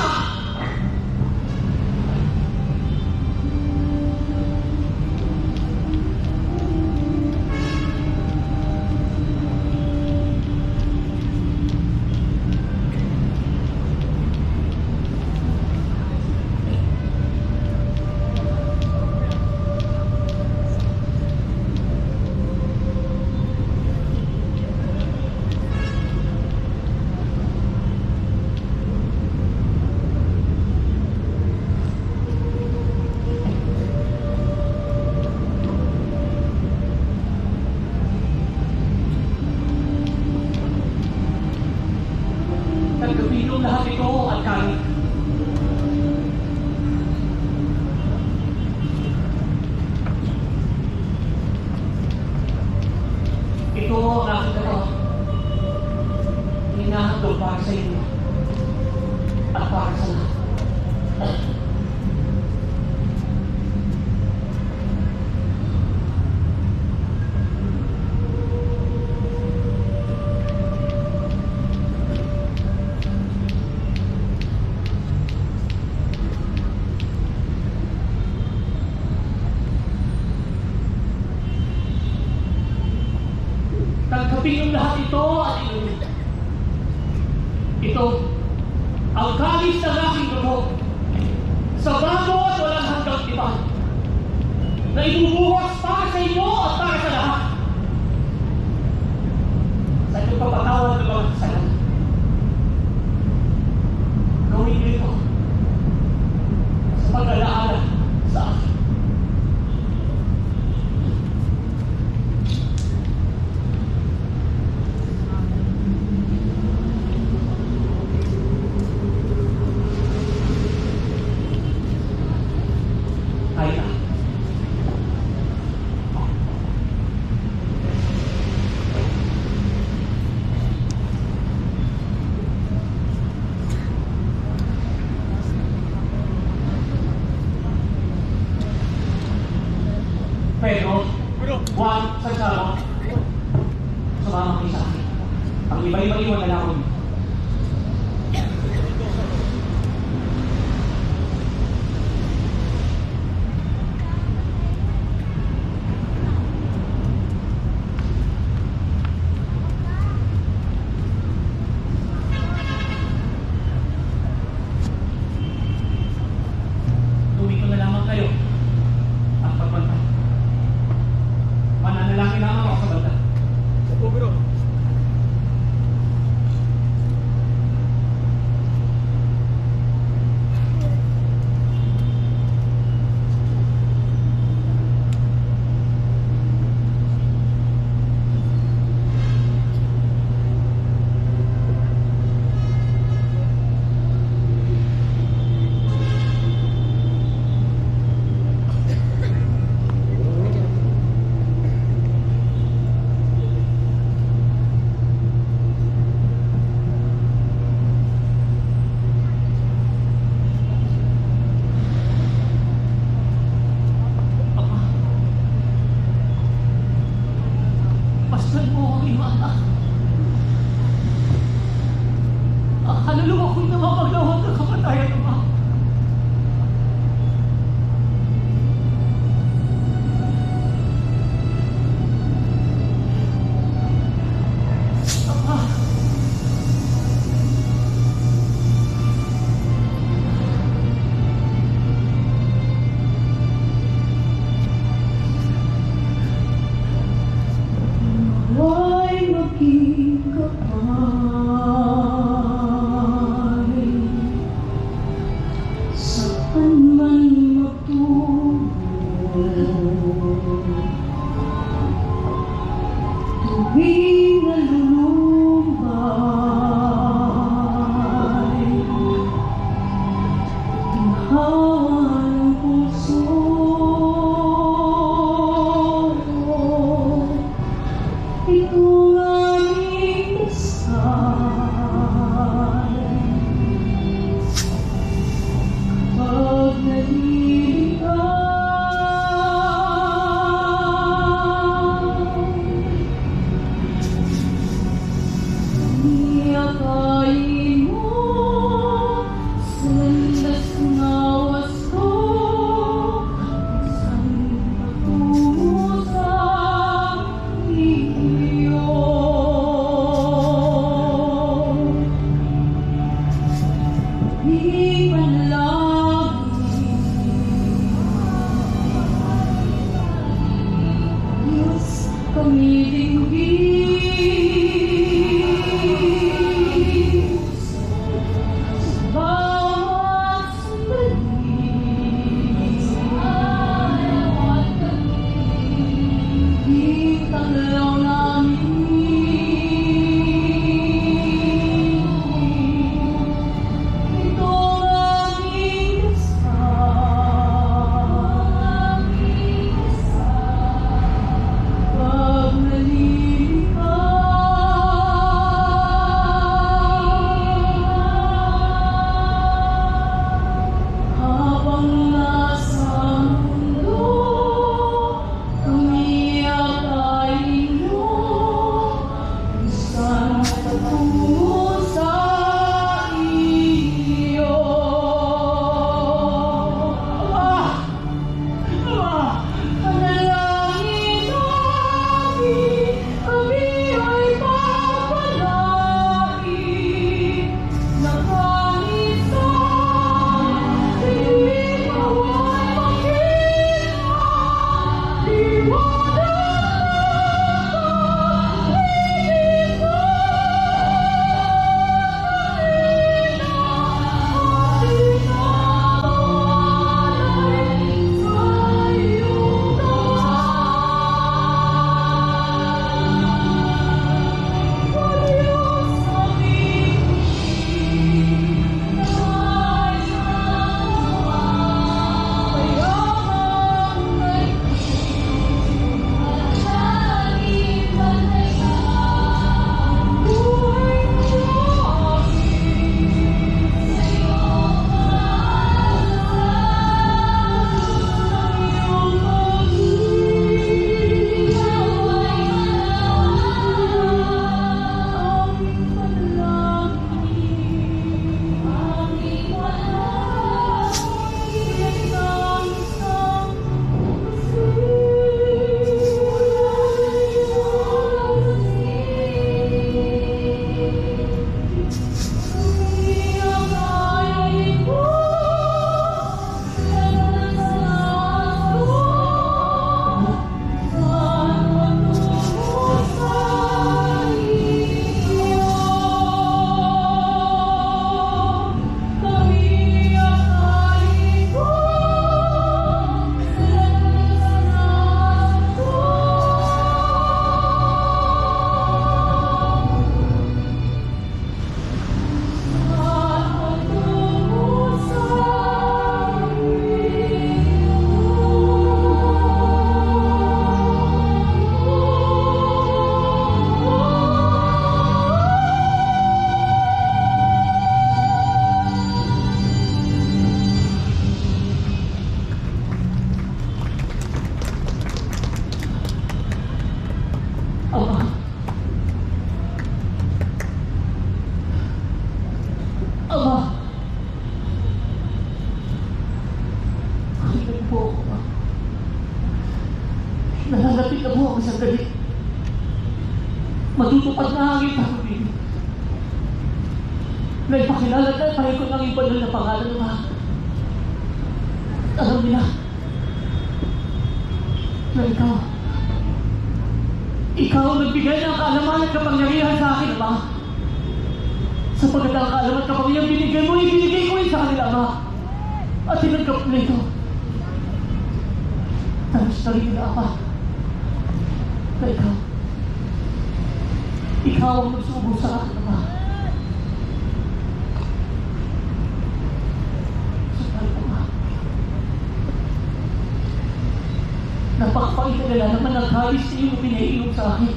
Nagkapilong lahat ito at kahit ito ang aking katawan. Hinahandog para sa inyo at para sa lahat. Tanggapin ang lahat ito at inumin. Ito, ang kalis ng aking dugo sa bago at walang hanggang tipan na ibubuhos para sa inyo at para sa lahat sa inyong papatawad ng mga kasalanan. Gawin niyo ito sa pag-alaala sa akin. Pero, Juan Santiago, sumama kayo sa akin. Ang iba'y maiwan na lang ako. Tuwi ko na lamang kayo at pagpantay. Mananalangin naman ako sa banda. Opo, bro. Pastan mo ang iyong anak. Ang kaluluwa ko'y namamaglawag ng kamatayan, Ama. Ama, Nawa'y maging kapal saan man magtungo. Tumitinggis bawat sandali. Itaglaw namin itong aming dasal. Pag nalilipad habang nasa mundo, umiyak ay inyo, isang patungo sa iyo. Ah! Ah! Panalangin namin, kami ay papalain na kahit saan ikaw ay makita. Liwanag na Ama, Ama, pakinggan po ako, Ama. Nalalapit na po ako sa sandali. Matutupad na ang iyong pag-ibig. Na ipakilala na paikot ng iyong banal na pangalan, Ama. Alam nila na ikaw Ikaw ang nagbigay ng kaalaman at kapangyarihan sa akin, Ama. Sapagkat ang kaalaman at kapangyarihan binigay mo, ibinigay ko rin sa kanila, Ama. At tinanggap na ito. Tapos na rin nila, Ama, na ikaw, ikaw ang nagsubo sa akin, Ama. Subalit, Ama, napakapakitagala naman ang halis na iyong pinaiinom sa akin.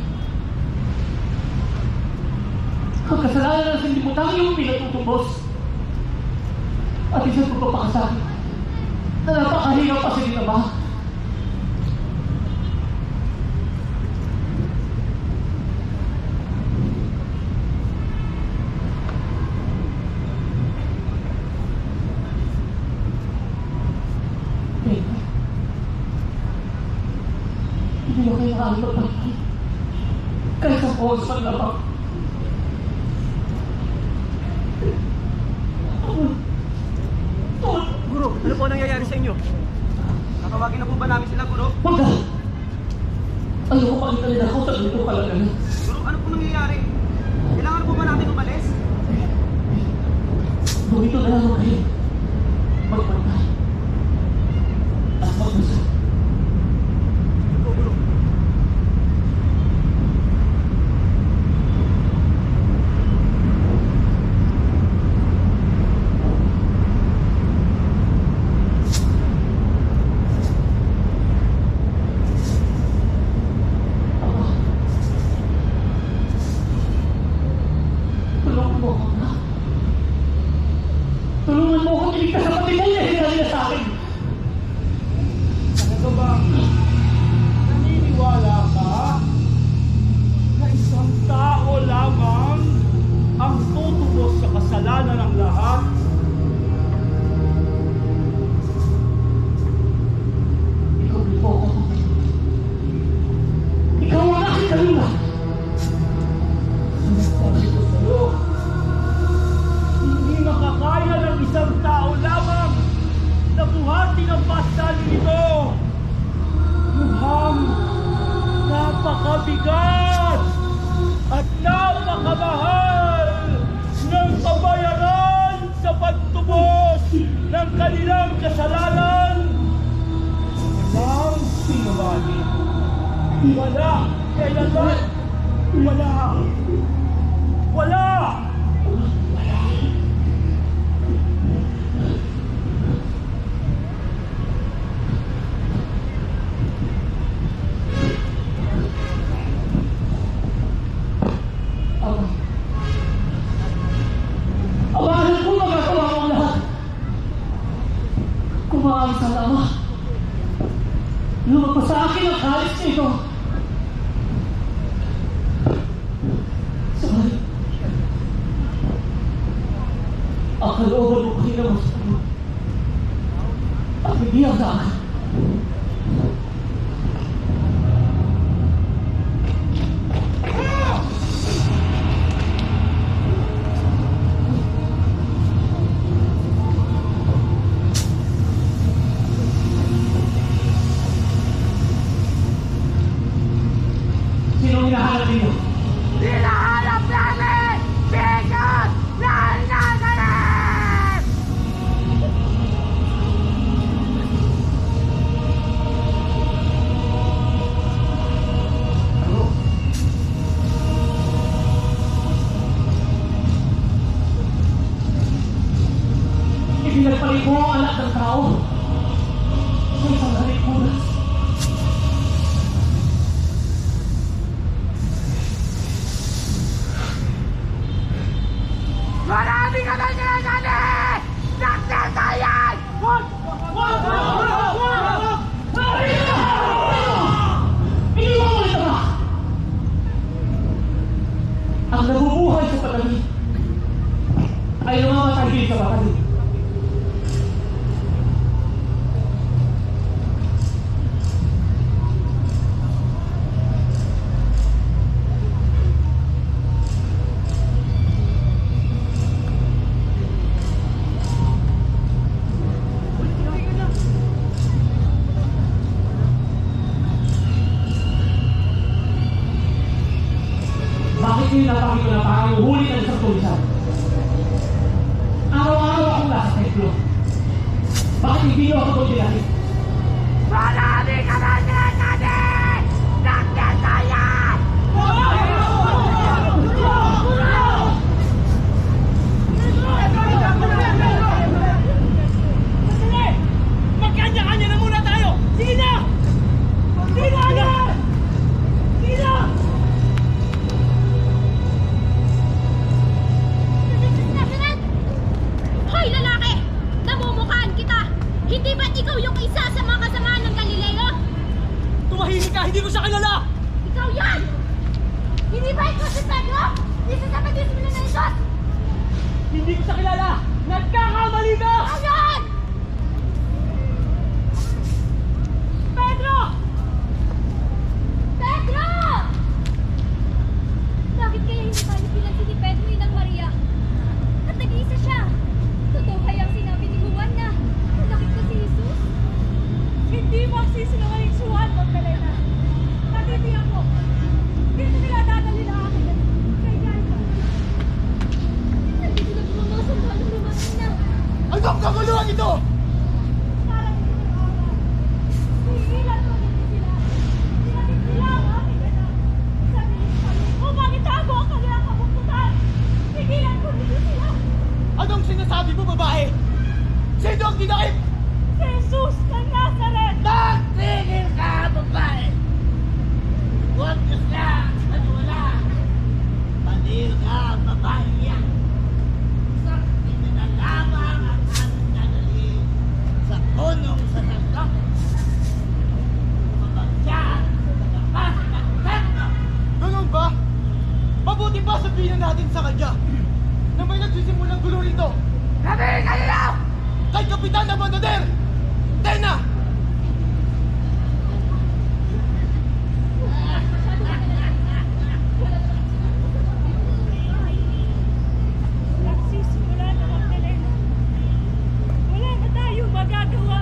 Ang kasalanan ng sindibutang iyong pinatutubos. At isang pagpapakasakit na napakahirap pa sa inyo, Ama. Hindi mo kayo alam magpapakit. Kahit sa pohos paglabang. Guro, ano po nangyayari sa inyo? Tatawagin na po ba namin sila, Guro? Huwag ka! Ayoko pakita nila ako sa dito pala kami. Guro, ano po nangyayari? Kailangan po ba natin umalis? Dito na lang kayo. Magpantay. At magmasa. Ito, guro. Ama. Tulungan mo ako na. Tulungan mo ako iligtas sa pati-pati nila nila sa akin. Talaga bang naniniwala ka na isang tao lamang ang tutubos sa kasalanan ng lahat? Ikaw ni po ako. Ikaw ang aking kalungan. Sinasabi ko sa'yo, hindi makakaya ng isang tao lamang na buhatin ang pasalin nito. Mukhang napakabigat at napakamahal ng kabayaran sa pagtubos ng kanilang kasalanan. Walang sinungaling. Wala. Kailanman. Wala. Wala. Ama. Ama, alam ko magagawa mo ang lahat. Kumaang sa Ama. Lumagpas sa akin ang kalis nito. Sabay. Ang kalooban mo kinamos ko. At hindi ang sa akin. Sinong hinahanap dito? Hinahanap namin! Sikat na Nazaret! Ano? Ipinagpalit mo ang anak ng tao sa isang halikunas. Marami ka na sinasabi! Nagsasayang! Wag! Wag! Wag! Wag! Iniwan mo ito ba? Ang nabubuhay sa patali ay namamatay din sa patali. Bakit yung napakita na parang huli ng isang tulisan? Araw-araw akong nasa templo. Bakit hindi nyo ako doon dinahit? Marami ka na sinasabi! Nagsasayang! Sandali! Magkanya-kanya na muna tayo! Sige na! Sige na agad! Sige na! Nazaret! Hoy, lalaki! Namumukhaan kita! Hindi ba't ikaw yung isa sa mga kasamahan ng Galileo? Tumahimik ka! Hindi ko siya kilala! Ikaw yan! Hindi ba ikaw si Pedro? Isa sa batismo na ng Diyos! Hindi ko siya kilala! Nagkakamali ka! Ayan! Pedro! Pedro! Bakit kaya hindi tayo pinansin ni Pedro ng Maria? At nag-iisa siya. Totoo kayang sinabi ni Juan na malaki ko si Jesus? Hindi magsisinungaling si Juan Magdalena. Natitiyak ko ba sabihin natin sa kanya na may nagsisimulang gulo rito? Sabihin ka nila! Kay Kapitan Abandoner! Tena! Nagsisimula na ang Helena. Wala na tayong magagawa.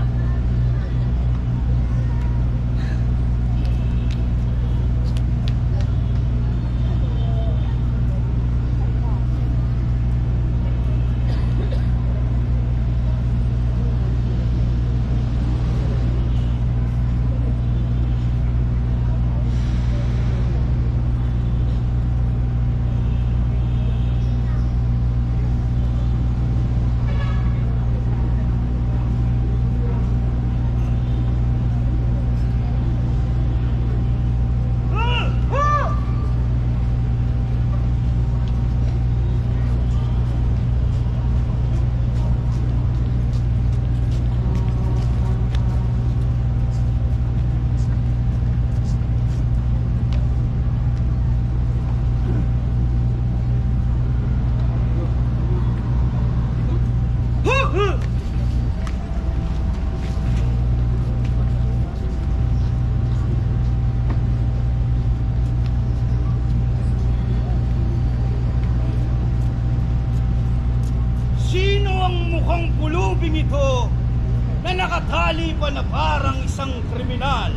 Sino ang mukhang pulubing ito na nakatali pa na parang isang kriminal?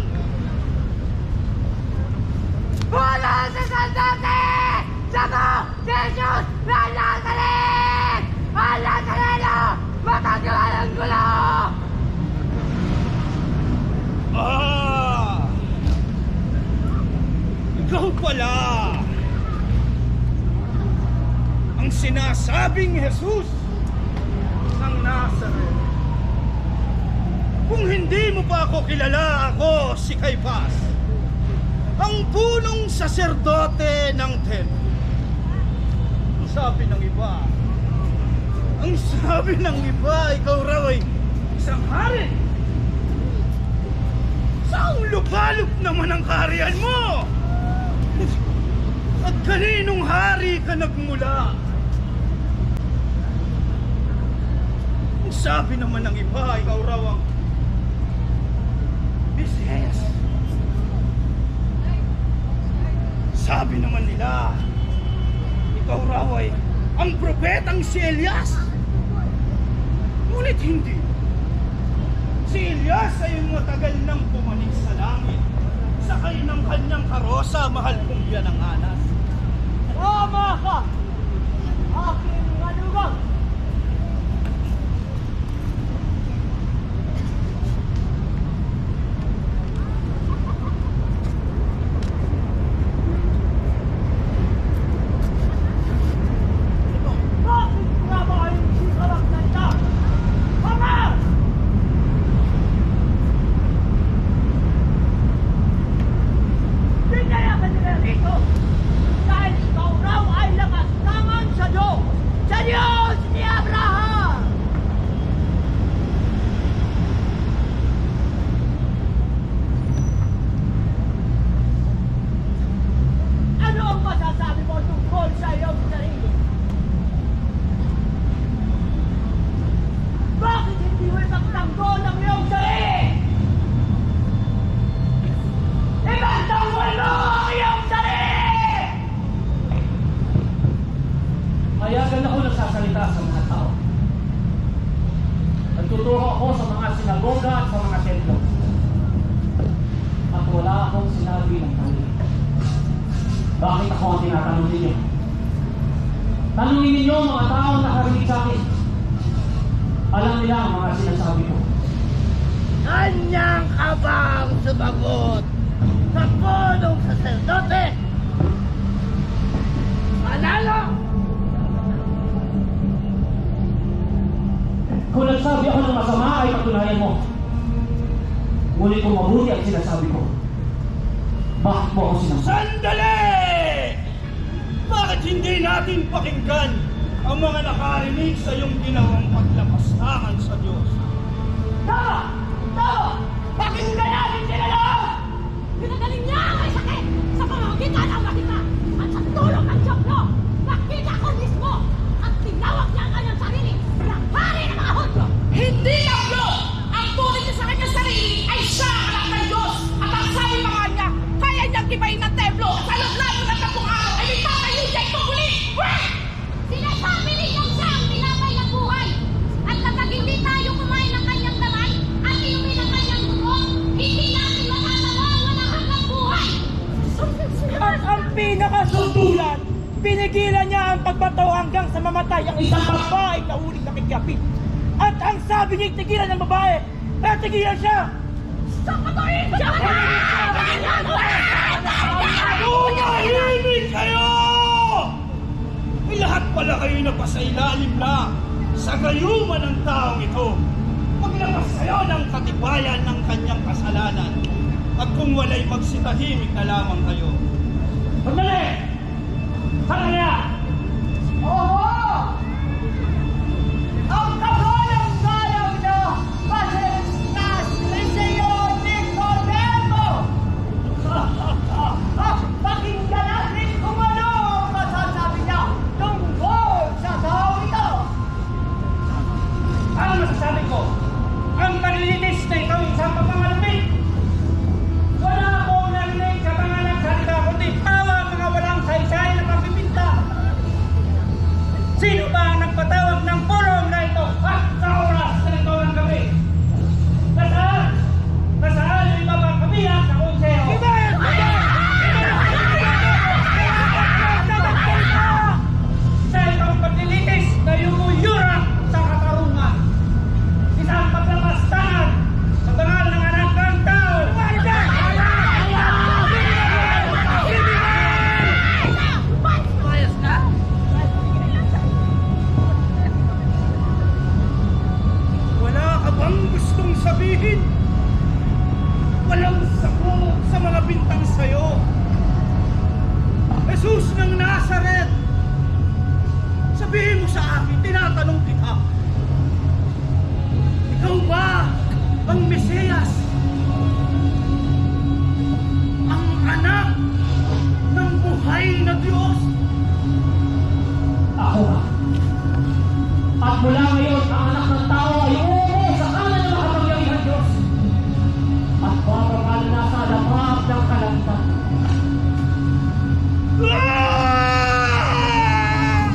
Wala sa sandate! Sako! Jesus! Wala sa rin! Wala sa rin! Matagalan ang gulo! Ah! Ikaw pala! Ang sinasabing Jesus ng Nazareth. Kung hindi mo pa ako kilala, ako si Caiphas, ang punong saserdote ng templo. Ang sabi ng iba, ang sabi ng iba, ikaw raw ay isang hari. Saan lupalop naman ang kaharian mo? At kaninong hari ka nagmula? Ang sabi naman ng iba, ikaw raw ang Mesiyas. Sabi naman nila, ikaw raw ay ang propetang si Elias. Ngunit hindi. Si Elias ay matagal nang pumanik sa langit, sakay ng kanyang karosa, mahal kong biyan ng Anas. Tama ka! Aking manugang! Bakit nga ba kayo hindi ka magsalita? Tama! Binayagan nila rito dahil ikaw raw ay lakastangan sa Diyos! Sa Diyos ni Abraham! Ano ang masasabi mo tungkol sa iyong sarili? Bakit hindi mo ipagtanggol ang iyong sarili? Ipagtanggol mo ang iyong sarili! Payagan ako nagsasalita sa mga tao. Nagtuturo ako sa mga sinagoga at sa mga templo. At wala akong sinabi ng mali. Bakit ako ang tinatanong ninyo? Tanungin ninyo ang mga taong nakarinig sa akin. Alam nila ang mga sinasabi ko. Kanyang ka bang sumagot sa punong saserdote? Manalo! Kung nagsabi ako ng masama ay patunayan mo. Ngunit kung mabuti ang sinasabi ko, bakit mo ako sinasabi? Sandali! Bakit hindi natin pakinggan ang mga nakarinig sa iyong ginawang paglapastangan sa Diyos? Tama! Tama! Pakinggan natin sila lahat! Pinagaling niya ang may sakit sa pamamagitan ng makita at sa tulong ng Diyos. mundo at sa loob ng tatlong araw ay may tatayo dyan ito muli! Sinasabi ninyong siya ang tinapay ng buhay. At kapag hindi tayo kumain ng kanyang damay at inumin ng kanyang dugo, hindi natin matatamo ang walang hanggang buhay. At ang pinakasundulan, pinigilan niya ang pagbato hanggang sa mamatay ang isang babae na uling nakikapit. At ang sabi niya tigilan ng babae, at tigilan siya! Sakatuin siya! Tumahimik kayo! Ay lahat pala kayo napasailalim na sa gayuman ng taong ito. Paglabas kayo ng katibayan ng kanyang kasalanan. At kung wala'y magsitahimik na lamang kayo. Sandali! Sandali! Oo! Ang kagalang-galang na Pasentas Liceo Nicodemo! Pakinggan natin kung ano ang masasabi niya tungkol sa tao ito! Ano masasabi ko? Ang malilinis na ito isang papangalapit! Wala akong narinig sa mga nagsalita kundi tawa mga walang saysay na pagpipinta! Sino ba ang nagpatawag ng pulong na ito at sa oras na ito ng gabi? Nasaan? Nasaan yung iba pang kabilang sa konseho? Sa itong paglilitis na yumuyurang sa katarungan. Isang paglapastangan sa banal ng anak ng tao. Mayas ka! Wala ka bang gustong sabihin? Walang sakop sa mga bintang sayo. Jesus ng Nazaret, sabihin mo sa akin, tinatanong kita. Ikaw ba ang Mesiyas? Ang anak ng buhay na Diyos? Ako nga. At mula ngayon, ang anak ng tao ay uupo sa kanan ng makapangyarihan Diyos. At bababa na sa lamang ng kalangitan. Ah!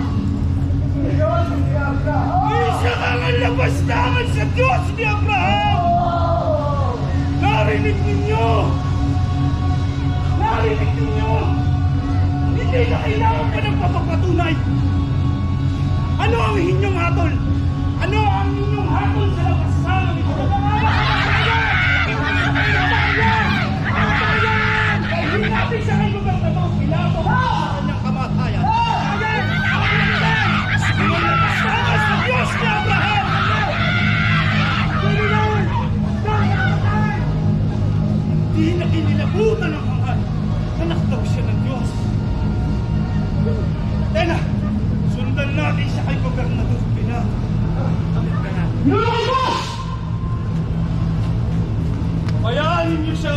Isa kang ang labastangan sa Diyos ni Abraham! Narinig ninyo! Narinig ninyo! Hindi na kailangan pa ng papapatunay! Ano ang inyong hatol? Ano ang inyong hatol sa labastangan ni Abraham? Hindi natin siya kayo magkatong pilato sa kanyang kamatayan! Labastangan sa Diyos ni Abraham! Hindi na inilabutan ang hangal. Anak daw siya ng Diyos. Tena, sundan natin siya kay Gobernador Pilato. Nulungan ko! Payanin niyo siya!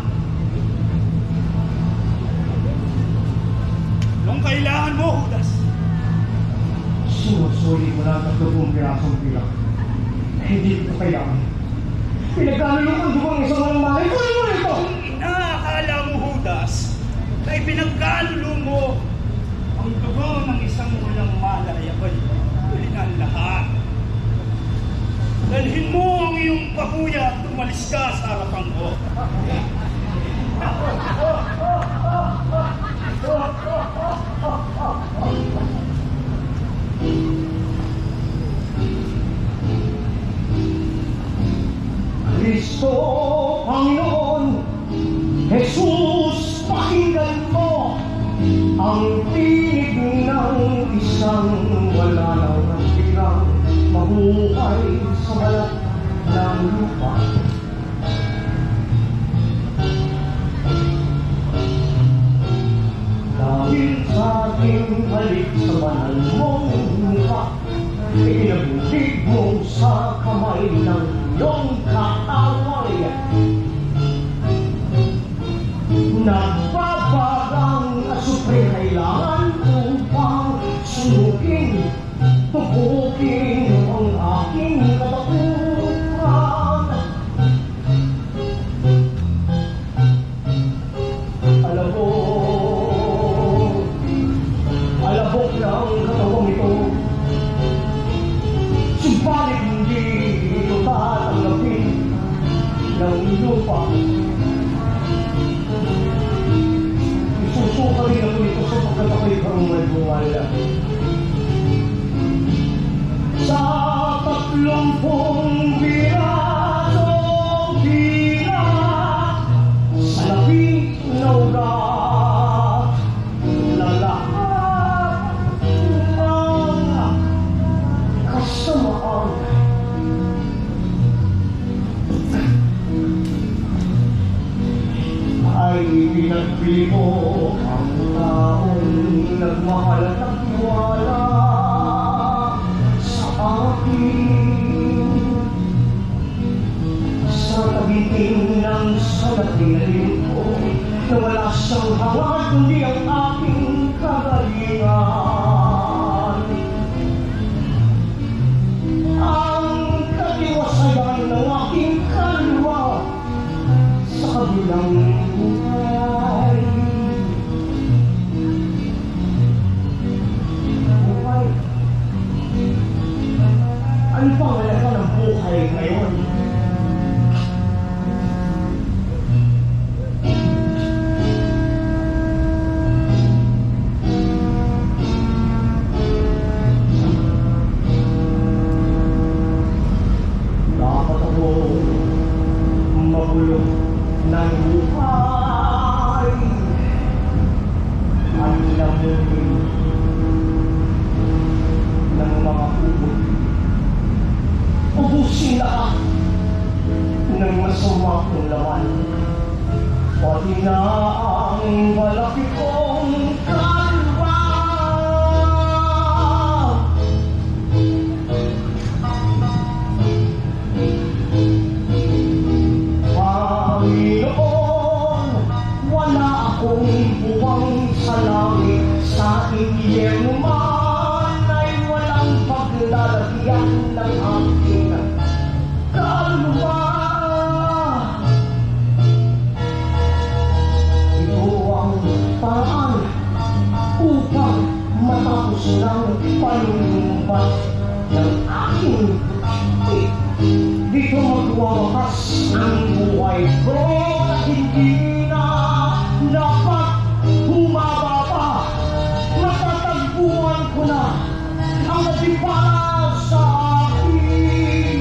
Nung kailangan mo, Judas. Sinusuli mo lang ang tatlong pirasong bilang. Hindi ko kailangan. Pinagkano yung kandubang isang walang malay. Kunin mo ito! Kung inaakala mo, Judas, na ipinagkanulo mo ang dugo ng isang walang malay, abay, huli na ang lahat. Dalhin mo ang iyong pakuya at tumalis ka sa harapan ko. Kristo, Panginoon, Jesus, pakinggan mo ang tinig ng isang wala nang natirang mabuhay sa balat ng lupa. Dahil sa ating balik sa banal mong mukha, itinabundig mo sa kamay ng iyong kaaway. Nagbabarang asupre kailangan upang sunugin, tubukin ang aking katakutan. Alam mo, dating ko na wala siyang hangad kundi ang aking kagalingan. Ang katiwasayan ng aking kaluluwa sa kabilang buhay. Buhay? Ano pang halaga ng buhay ngayon? Dapat ako magulo ng buhay. Ang lamunin ng mga ubod. Ubusin lahat ng masama kong laman. Pati na ang malaki kong kalwa. Panginoon, wala akong buwang sa langit. Sa impyerno man ay walang paglalagyan ng aking kaluluwa. Ito ang paraan upang matapos ng panunumbat ng aking pagkakit. Dito magwawakas ang buhay ko at hindi na dapat humaba pa. Matatagpuan ko na ang nagpipala sa akin.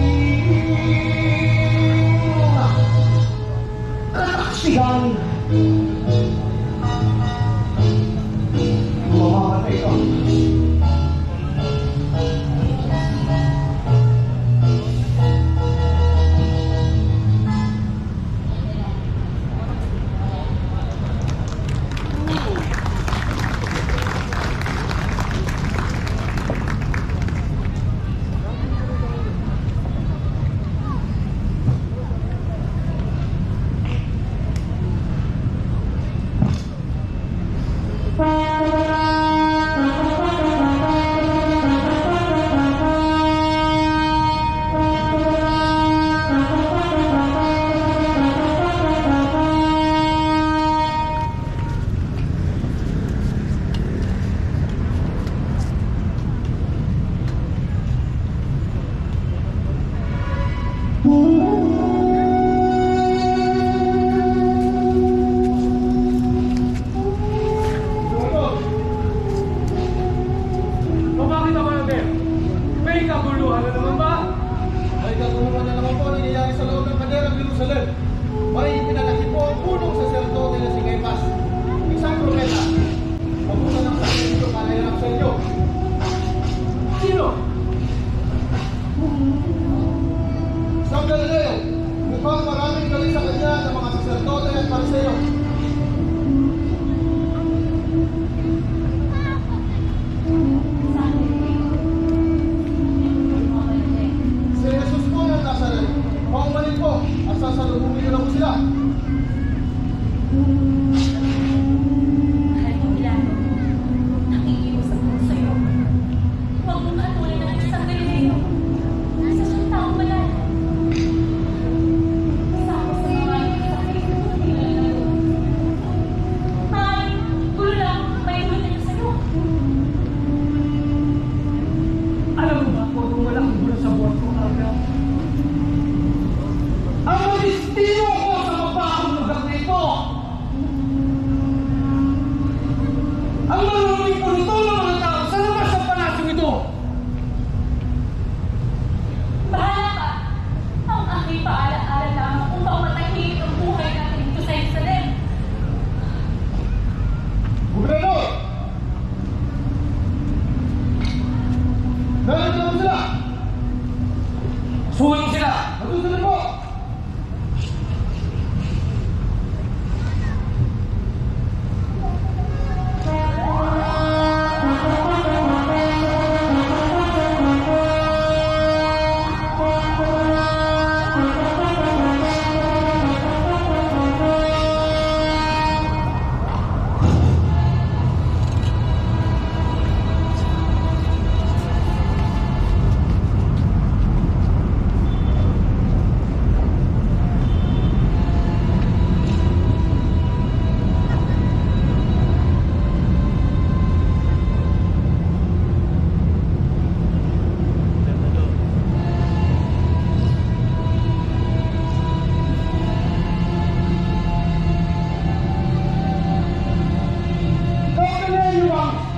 Kataksigan. Mamamatay ka.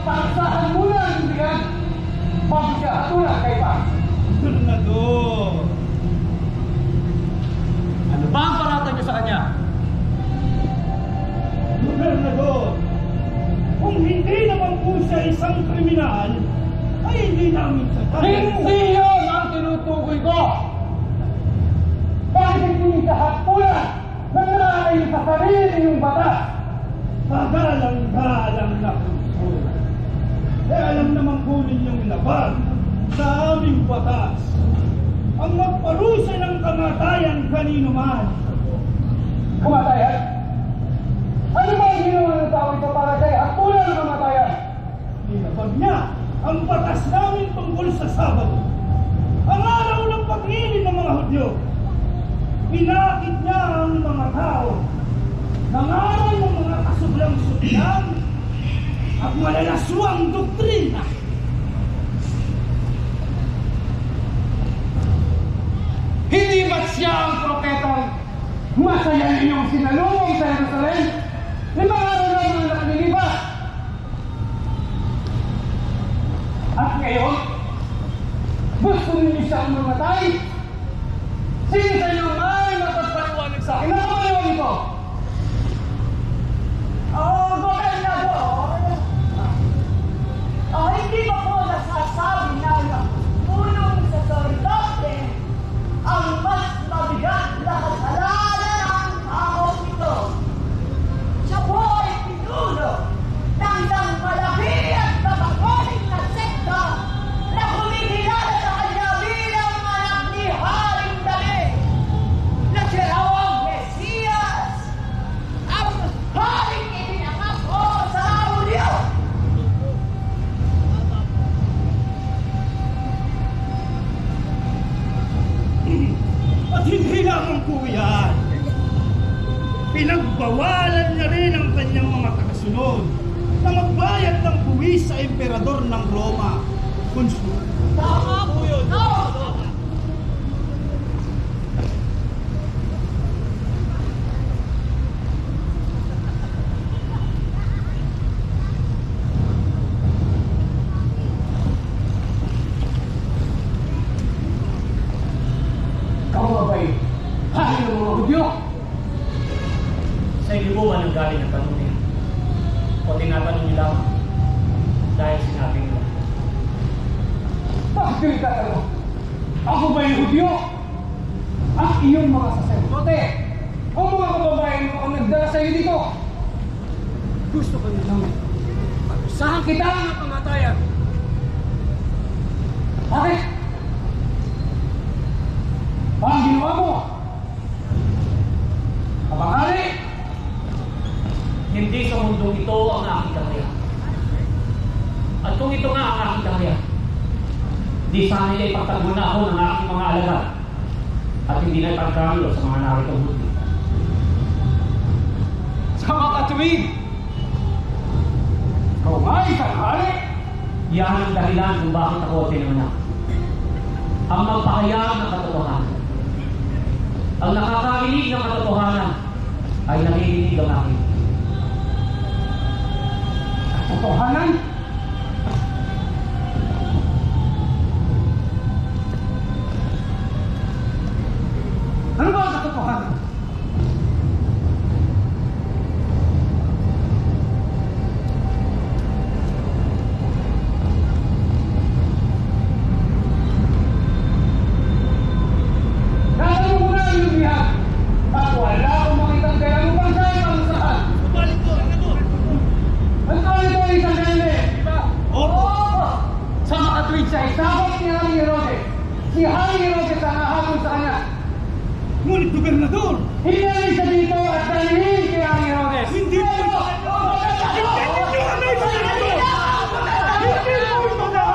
Paksahan muna ang bibigyan bago siya hatulan kay Paz. Gobernador, Ano ba ang paratan niyo sa kanya? Gobernador, kung hindi naman po siya isang kriminal, ay hindi namin siya Hindi yun ang tinutukoy ko! Bakit hindi sa hatulan na naayon sa sarili yung batas? Kagalang-galang na puso. Eh alam naman po ninyong labag sa aming batas ang magparusa ng kamatayan kanino man. Kamatayan? Ano ba ang ginawa ng tao ito para kay hatulan ng kamatayan? Nilabag niya ang batas namin tungkol sa Sabado. Ang araw ng pag-ibig ng mga Hudyo. Pinakit niya ang mga tao. Nangaral ng mga kasublang-sublang at malalaswang doktrina. Hindi ba't siya ang propetang masaya ninyong sinalubong sa Jerusalem? Limang araw na mga nakalilipas. At ngayon, gusto ninyo siyang mamatay? Sino sa inyo may mapagpaliwanag sa akin? Ano paliwanag ito? Oh, Gobernador! Oh, hindi ba po nasasabi na punong sacerdote ang mas mabigat na kasalanan ng taong ito? Siya po ay pinuno ng isang malaki at mabagoning na sekta na kumikilala sa kanya bilang anak ni Haring David na si Rawang Mesiyas, ang haring ipinangako sa Hulyo. At hindi lamang po yan. Pinagbawalan niya rin ang kanyang mga tagasunod na magbayad ng buwis sa emperador ng Roma. Konsul. Tama po yun. No! Ikaw ba ba'y hari ng mga Hudyo? Sa inyo po ba nanggaling ang tanong niya? O tinatanong niyo lang dahil sinabi niyo? Bakit yung itatanong? Ako ba'y Hudyo? At iyong mga saserdote? O mga kababayan mo ang nagdala sa iyo dito? Gusto ko nilang parusahan kita ng kamatayan. Bakit? Ang ginawa mo? Kabangari? Hindi sa mundong ito ang aking kaharian. At kung ito nga ang aking kaharian, di sana nila ipagtanggol na ako ng aking mga alagad at hindi na ipagkamilo sa mga naritong Hudyo. Sa makatuwid! Kung ay isang hari, Yan ang dahilan kung bakit ako pinanganak. Ang magpahayag ng katotohanan. Ang nakakarinig ng katotohanan ay nakikinig ang akin. katotohanan? Ano ba ang katotohanan? Natanong mo na ang iyong lihat at wala akong makitang kaya mo bang sa'yo ang saan? Balik ko, ano to? Ang tawag ito ay isang ganda, di ba? Opo. Sa makatwid siya, isabot ni Haring Herodes. Si Haring Herodes ang hahabol sa kanya. Ngunit, gobernador, Hinalis siya dito at dalhin kay Haring Herodes. hindi po ito. Hindi ninyo ano ito na ito. Hindi po ito na.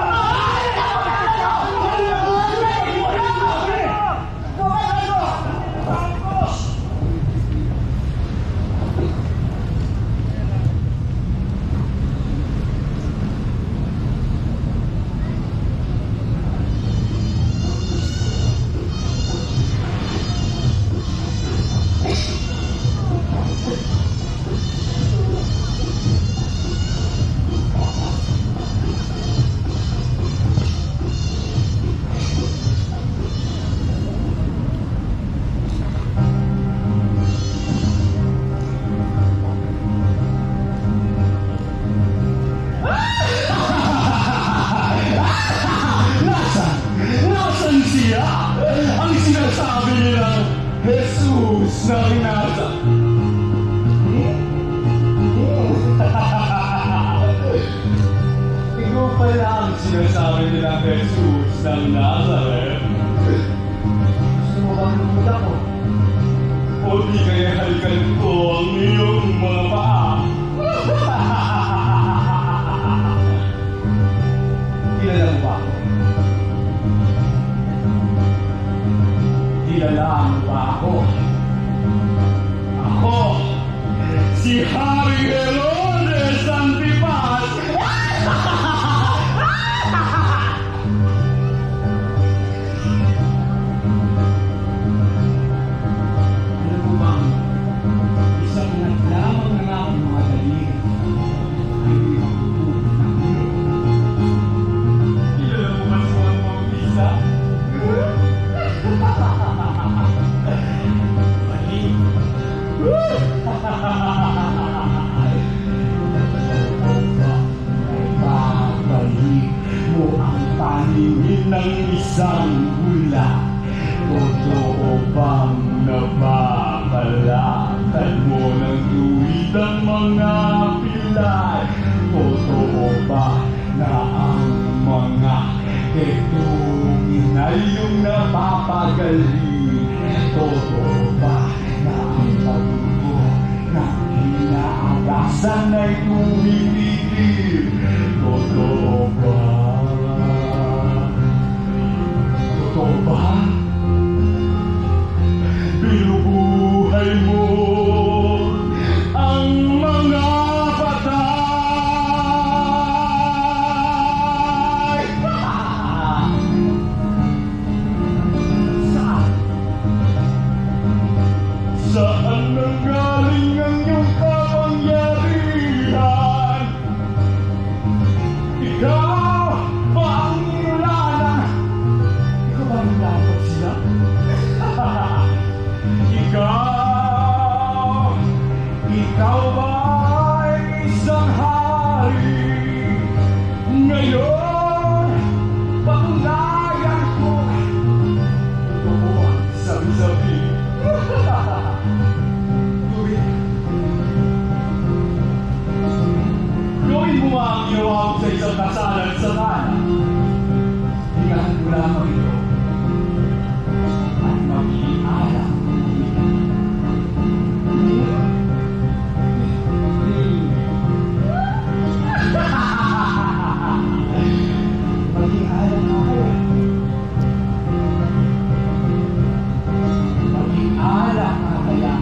sinasabi nila Jesus ng Nazareth. Gusto mo bang lumod ako? O di kaya halikan ko ang iyong mga paa. Kilala mo ba ako? Kilala mo ba ako? Ako, si Hari Herodes Antipas! Alam mo bang isang naglamang na nga ang mga daliri ay hindi makutulog ng ulo. Kilala mo ba si Juan Bautista? Babalik mo ang paningin ng isang hula. Totoo bang nababalakad mo ng tuwid ang mga pilay? Totoo ba na ang mga ketungin ay iyong napapagaling? Totoo ba na ang pagbuko ng inaagasan ay tumitigil? Totoo ba? Totoo ba? Binubuhay mo ang mga patay. Saan? Saan nanggaling ang iyong kapangyarihan? Ikaw ba ang inulanan? Ikaw ba ang dapat sila? Ikaw, ikaw ba ay isang hari? Ngayon, patunayan ko. Totoo ang sabi-sabi. Gawin. Gawin mo ba ang ginawa ko sa isang kasalan sa kana? Higaan mo lamang ito at magiging alam. Maging alam na kayo. Maging alam na kaya.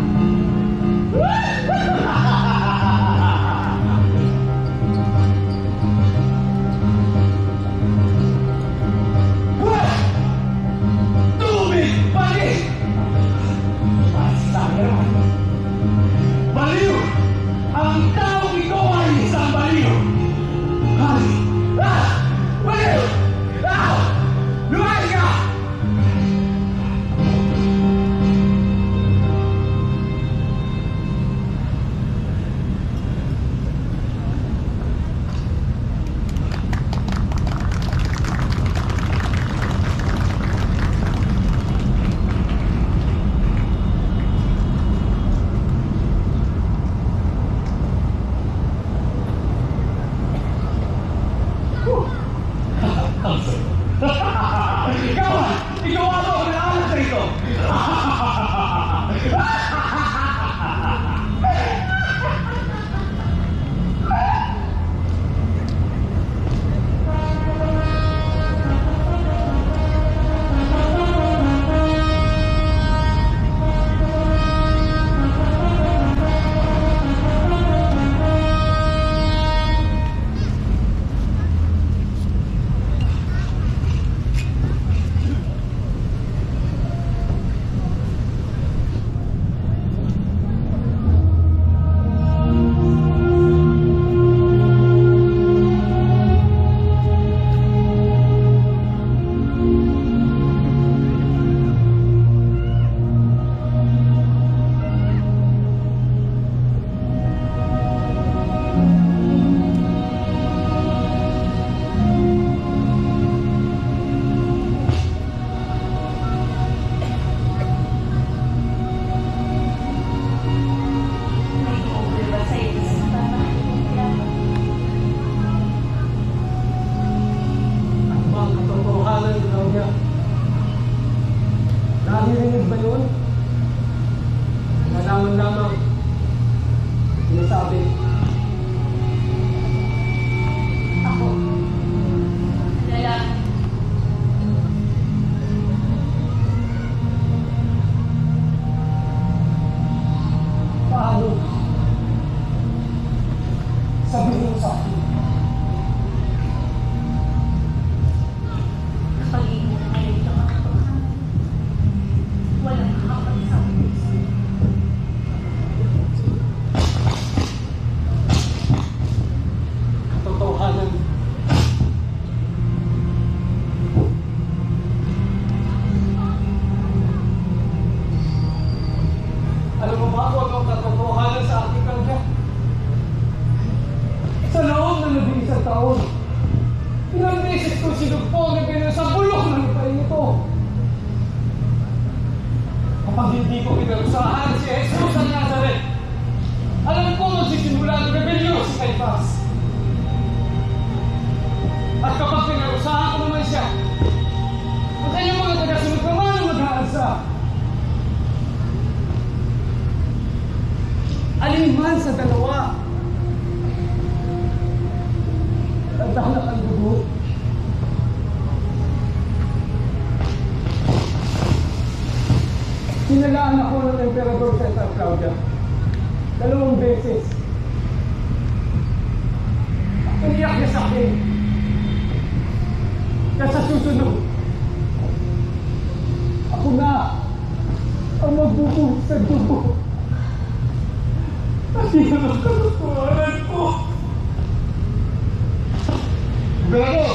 Tubig! Balik! Basta meron. Baliw! Ang taong ito ay isang baliw! Hari! Ah! Baliw! Ah! Lumayan ka! Ikaw! Ikaw ako! Naalas na ito! isang taon. Ilang beses ko sinugpong na pinasa bulok ng lupain ito. Kapag hindi ko pinarusahan si Jesus ang Nazaret, alam ko magsisimula ang rebelyon si Caifás. At kapag pinarusahan ko naman siya, ang kanyang mga tagasunod naman ang mag-aalsa. Alin man sa dalawa, tanda ang dugo. Sinalaan ako ng Emperador Caesar Claudia. Dalawang beses. Iniyak niya sa akin. Kaya sa susunod, ako na ang magbubuhos sa dugo. At yun ang katotohanan ko. Gano!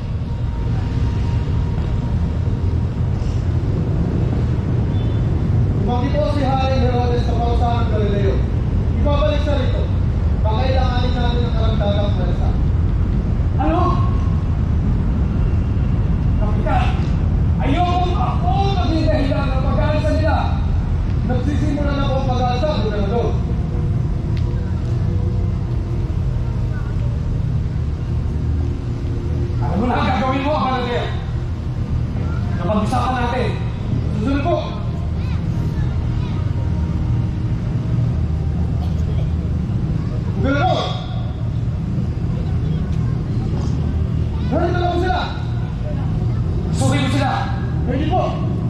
Bakit po si Haring Herodes sa pausahan ng Galileo? Ibabalik sa rito. Pakailanganin namin ang karagdagang pwersa. Ano? Kapitan, ayokong ako maging dahilan ng pag-aalsa nila. Nagsisimula na po ang pag-aalsa, Gobernador. Alam mo na ang gagawin mo, Balaguer. Napag-usapan natin. Susunod po. Gobernador! Narito na po sila! Sukin mo sila. Ready po!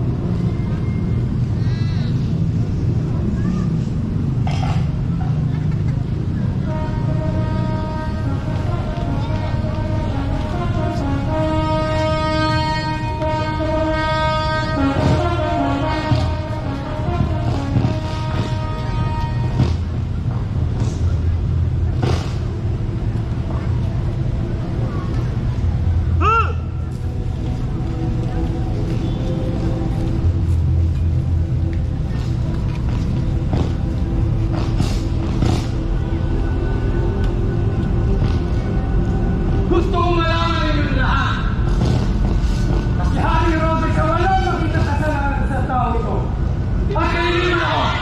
Gusto kong malaman ninyo lahat. Kasi Haring Herodes ay walang makita kasalanan sa tao ito. At kainin mo ako.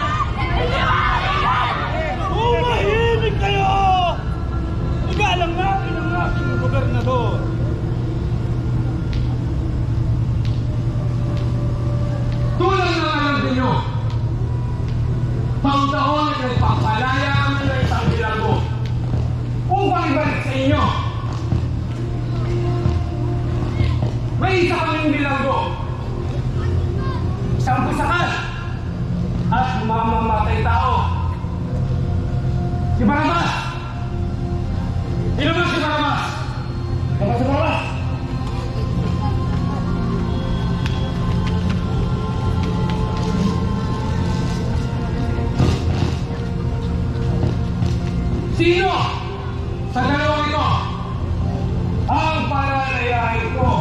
Umahimik kayo! Igalang natin ang ating gobernador. Tulad ng alam ninyo, taon-taon ay nagpapalaya kami ng isang bilanggo upang ibalik sa inyo. May isa kaming bilanggo, isang pusakal at mamamatay tao. Si Barabas! Sino ba si Barabas? Sino ba si Barabas? Sino sa dalawang ito ang palalayahin ko?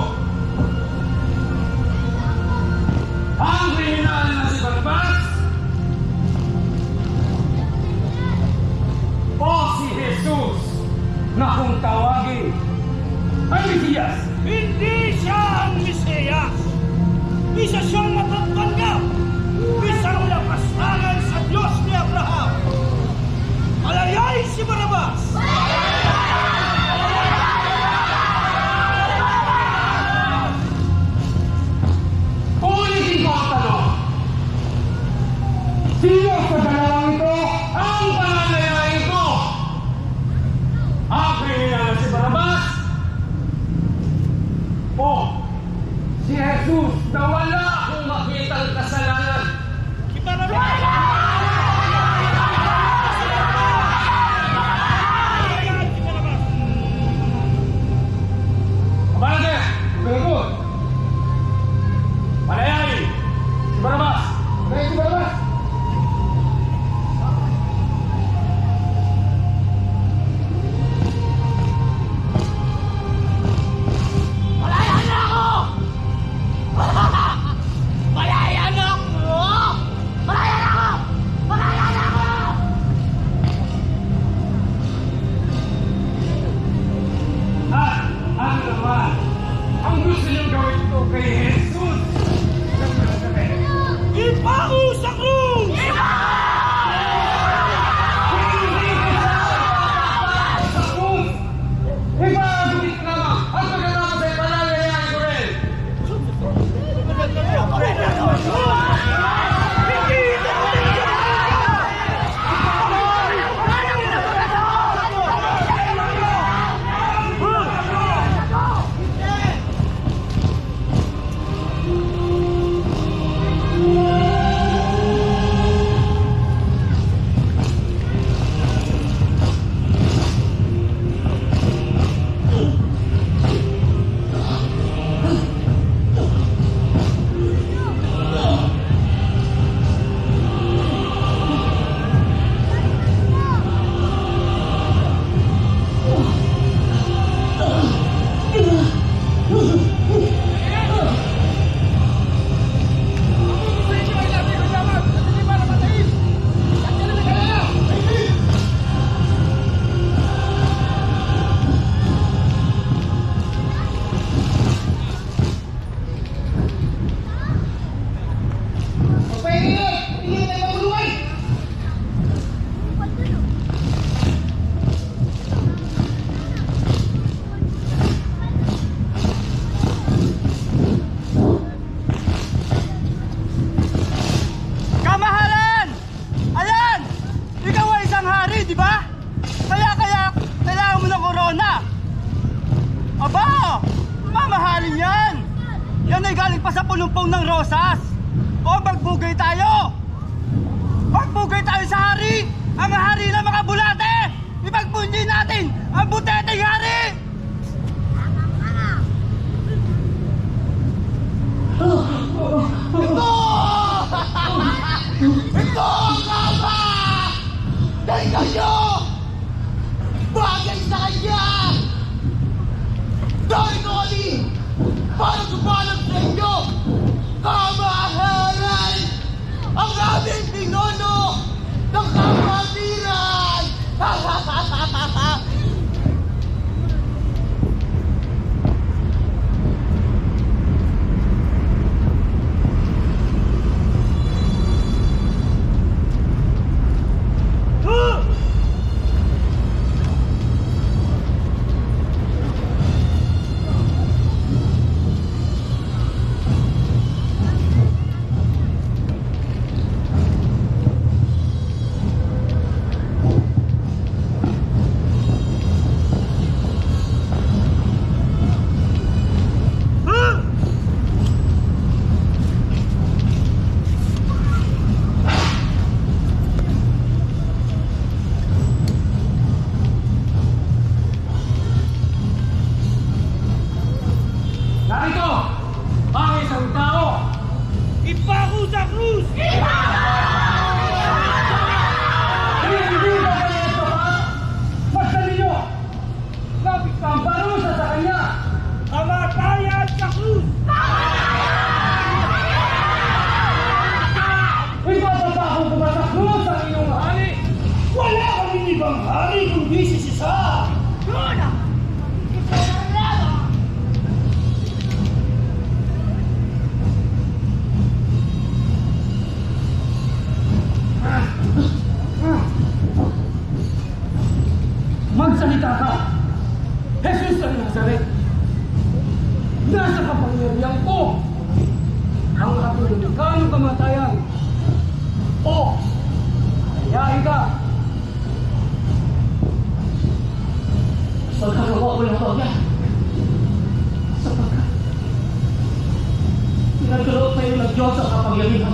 Ang kriminal na si Barabas o si Jesus na kung tawagin ang Mesiyas? Hindi siya ang Mesiyas! Isa siyang matatanggap! Isang lapastangan sa Diyos ni Abraham! Alayain si Barabas! Ulitin ko ang tanong. Sino sa dalawang ito ang palalayahin ko? Ang kriminal na si Barabas o si Jesus na wala akong makitang kasalanan? Si Barabas! ang gusto niyong gawin ko kay Jesus ng Nazaret. Ipako sa krus! Sa krus! Ipagigit ka na at pagkatapos ay palalayain ko rin! Aba! Mamahalin yan! Yan ay galing pa sa pulumpong ng rosas! O magbugay tayo! Magbugay tayo sa hari! Ang hari ng mga bulate! Ipagpunyi natin ang buteteng hari! Ito! Ito ang kama! Dahil kayo! Bagay sa kanya! Dahil ko kami! Para sumalang sa inyo! Kamahalan! Ang aming pinono ng kapatiran! Ha ha ha ha ha ha! Magsalita ka! Jesus ng Nazaret! Nasa kapangyarihan ko ang katulungan kamatayan! O! Ayahin ka! Pagkagawa ko lang ito yan! Sapagkat pinagkaloob kayo ng Diyos ang kapangyarihan!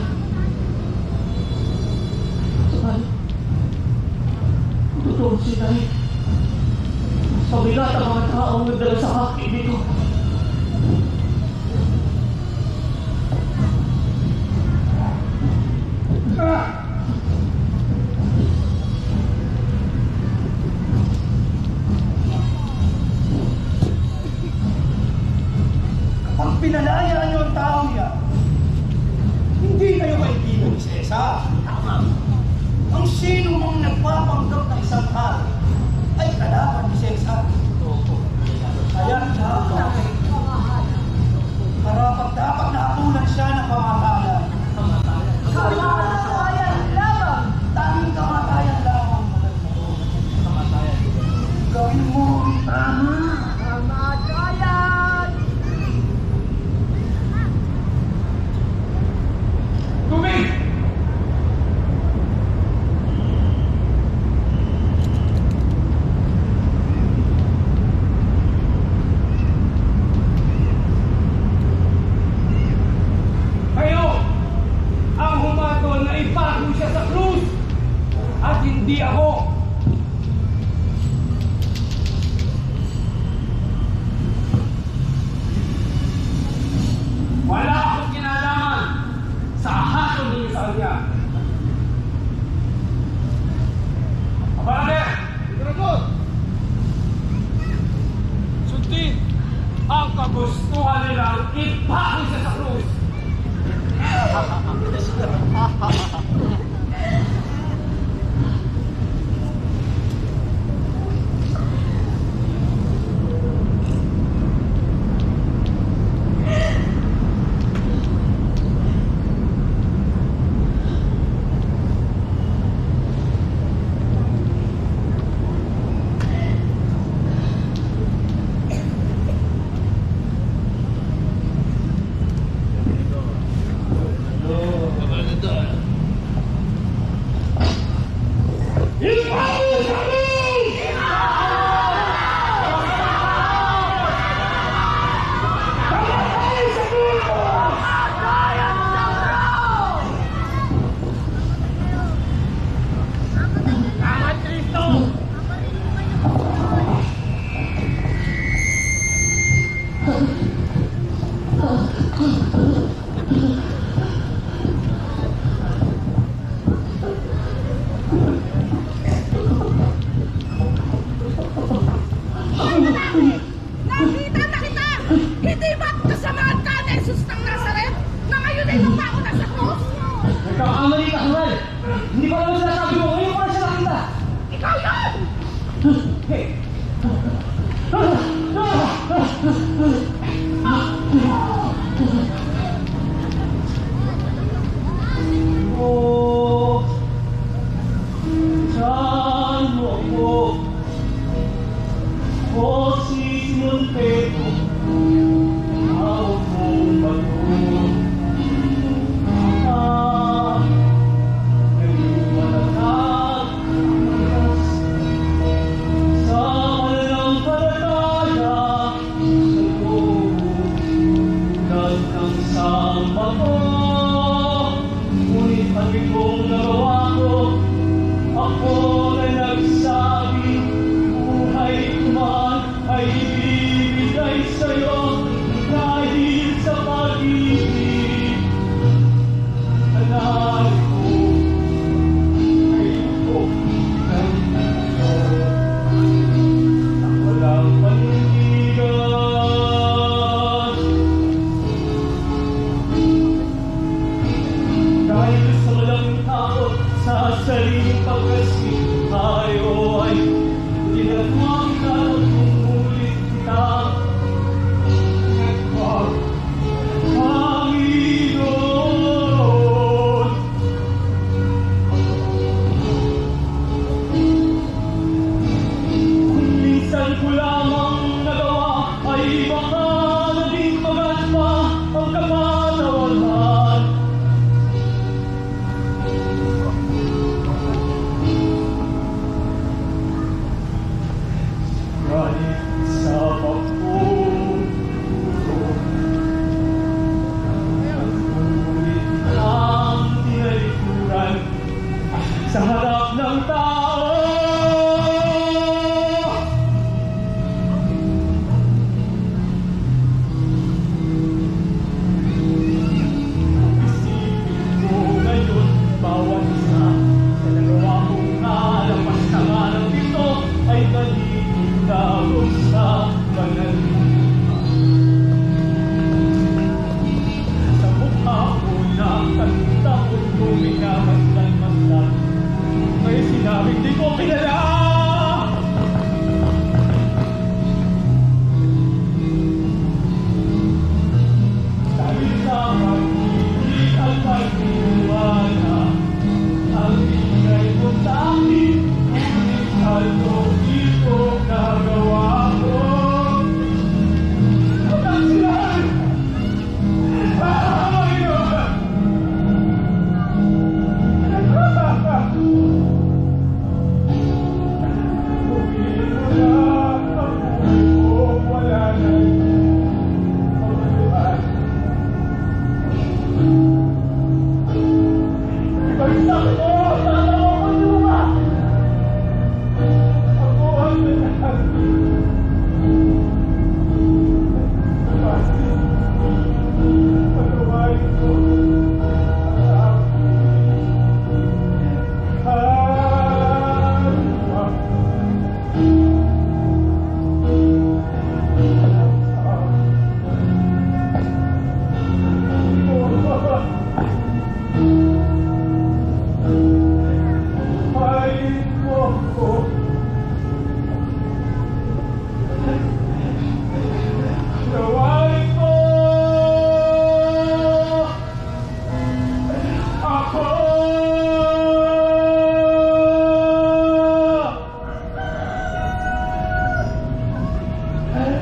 Subalit, totoo sila eh! Pabigat ang mga taong nagdala sa akin dito. Ah! Ang pinalaya niyo ang taong yan, hindi kayo kaibigan ni Cesar. Tama. Ang sino mang nagpapanggap ng isang hari ay kalaban ni Cesar. Kaya dapat ang kagustuhan nilang ipahid sa krus. Nakita na kita! Hindi ba't kasamaan ka na Jesus ng Nazaret na ngayon ay lumako na sa krus? Nagkakamali ka, Samuel! Hindi ko naman sinasabi mo, ngayon ko na siya nakita! Ikaw yun! Hey! Oh, saan mo ako? O si Simon Pedro, tawag mong bato. Ah, nagwalatag ang Diyos sa mananampalataya sa tulad ng samba ko. Ngunit ang itong nagawa ko, ako na nagsabi, buhay ko man ay ibibigay sa'yo dahil sa pag-ibig. Nanalo ko ay ito ng ito na walang panindigan. Dahil sa walang takot sa sariling pagkasi, tayo ay tinatawag ka at umulit kita. Nagpag, Panginoon. Kung minsan ko lamang nagawa, ay baka naging magat pa ang kapatawaran. Galit sa pagputo, ngunit ang tinalikuran sa harap ng tao.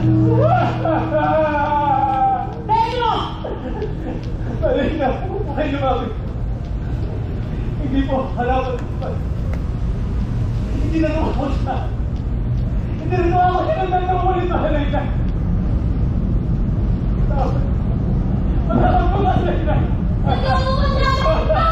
Pedro! Mali na po po kayo lumapit. Hindi po, halaman po. Hindi na naman po siya. Hindi na naman ako sinundan na ulit na halay na. Matapos po halay na. Nagawuhan natin ito!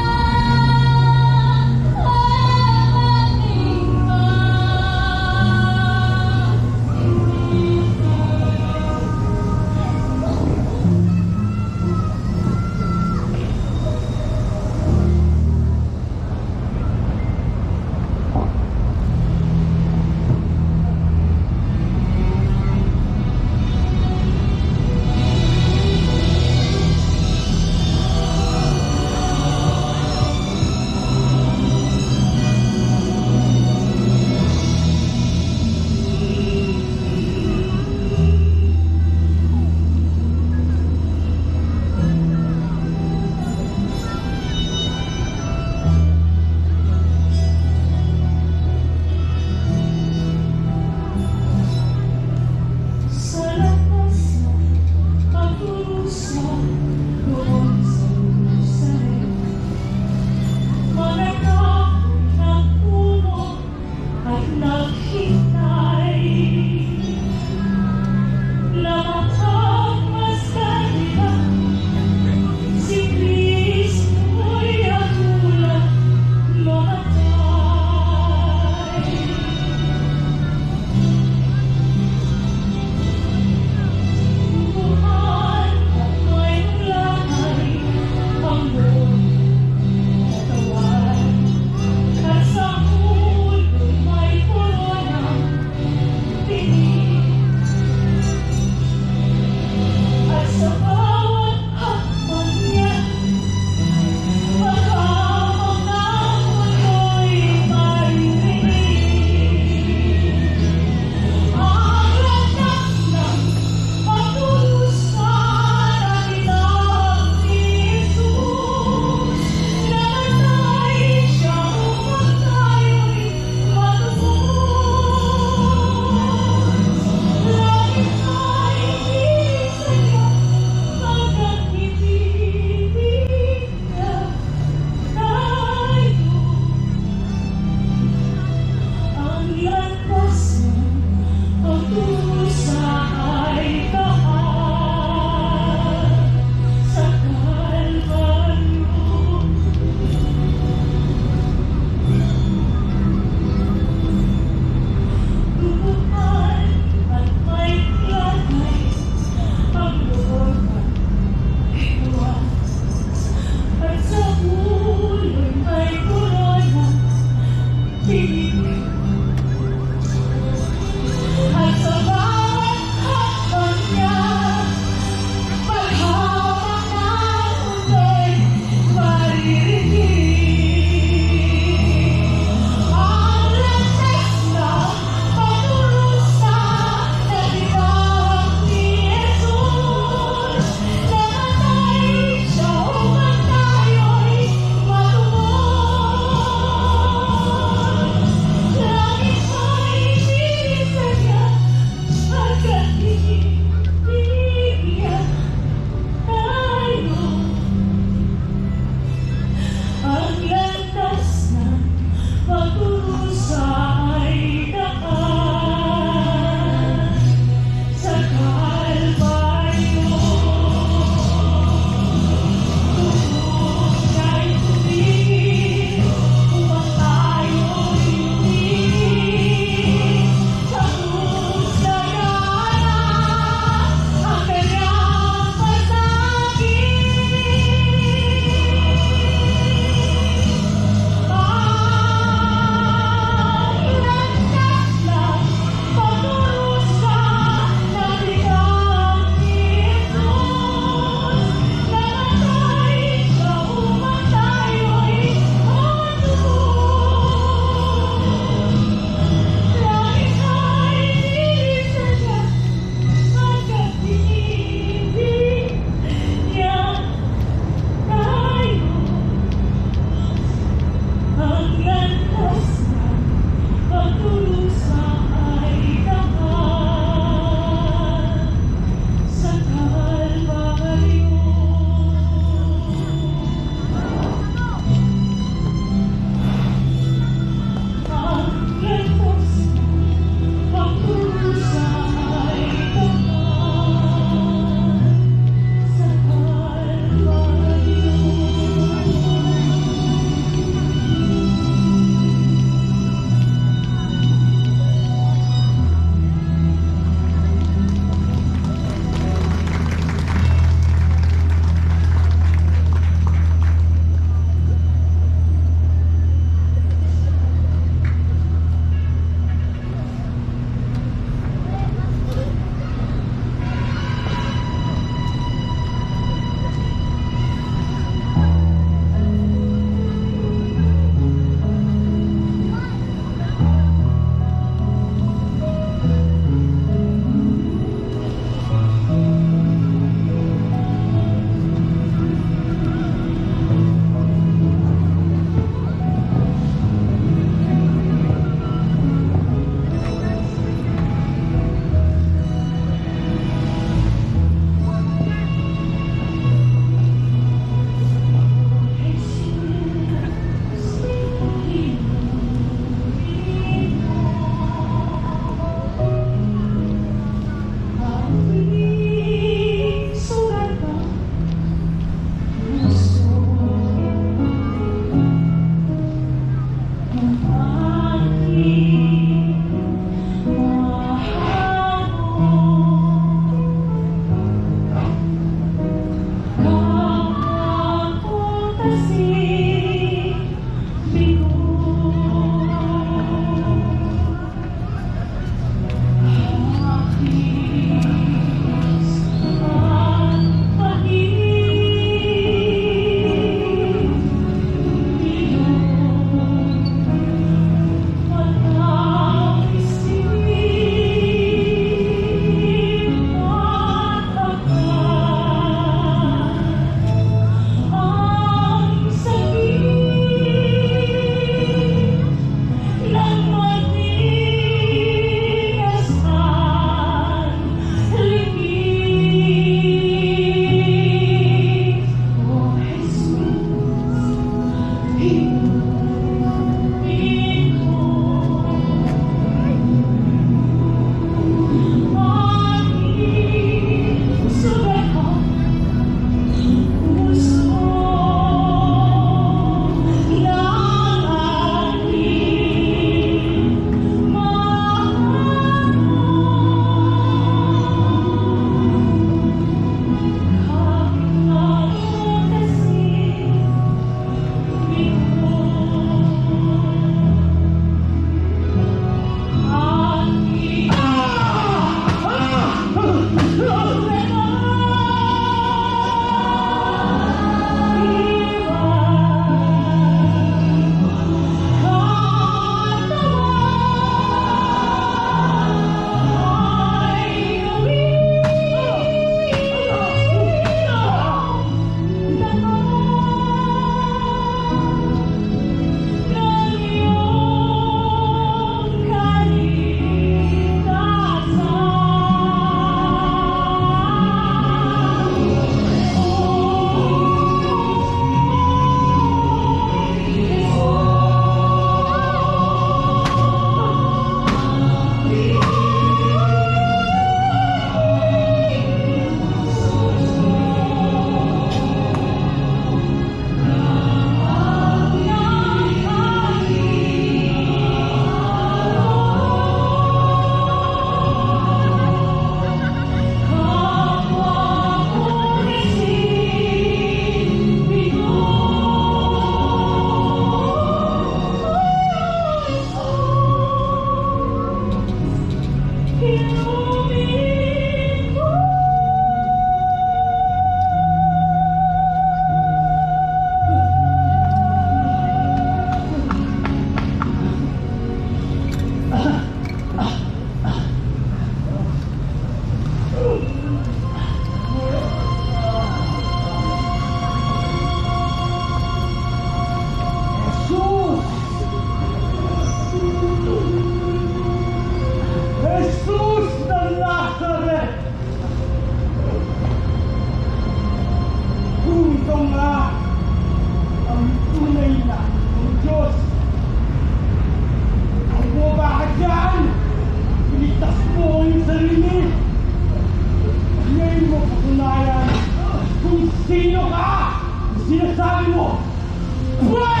Sino ka? Sinasabi mo? Buhay!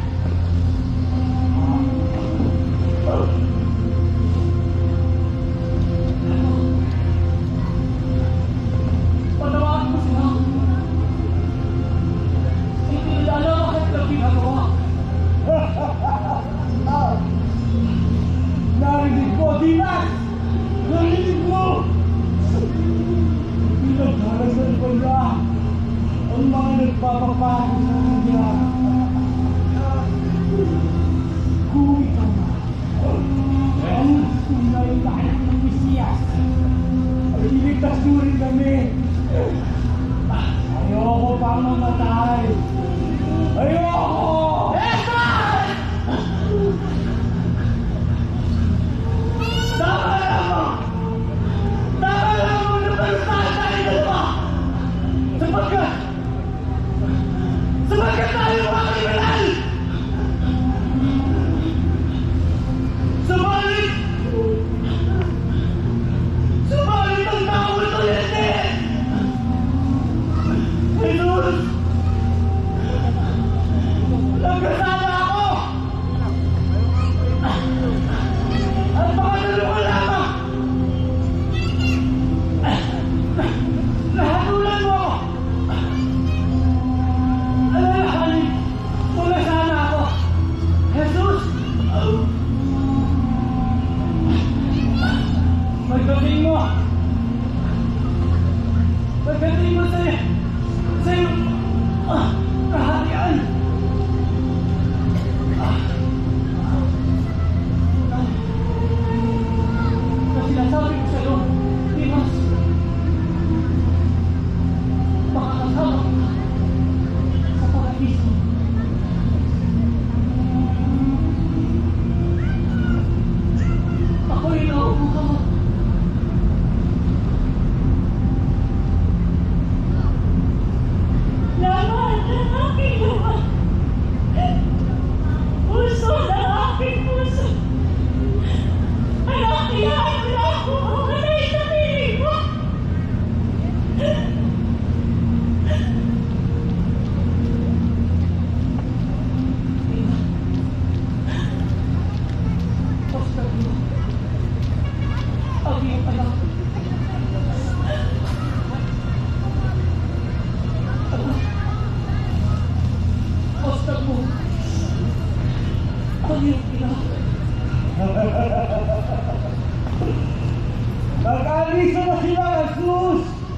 Patawarin mo sila. Hindi nila alam bakit ka ginagawa. Narinig ko, Dimas! Narinig mo! Pinagdarasal ko na ang mga nagpapapako sa kanya. Kuwi ka na. Ang tunay na anak ng Mesiyas. Ay iligtas mo rin kami. Ayoko pang mamatay. Ayoko! Tama lamang! Tama lamang na palutaan tayo dalawa! Sapagkat! Sapagkat tayo mga kriminal! Subalit! Subalit ang tao ito hindi! Jesus! Nagkasala ako! At baka tulungan lamang! Nahatulan mo ako! Alalahanin! Wala sana ako! Jesus! Pagdating mo! Pagdating mo sa'yo! Sa'yo! Ah! Kaharian! Ah! Na sinasabi ko sa'yo, Dimas, makakasama ka sa paradiso. Ako'y naupo ka mo. Laman ng aking luha. Puso ng aking puso. Anak, iyain mo na ako. Anay sa piling mo. Oscar mo. Ang iyong anak. Oscar mo. Ang iyong ina. Nag-alisa na sila, Jesus!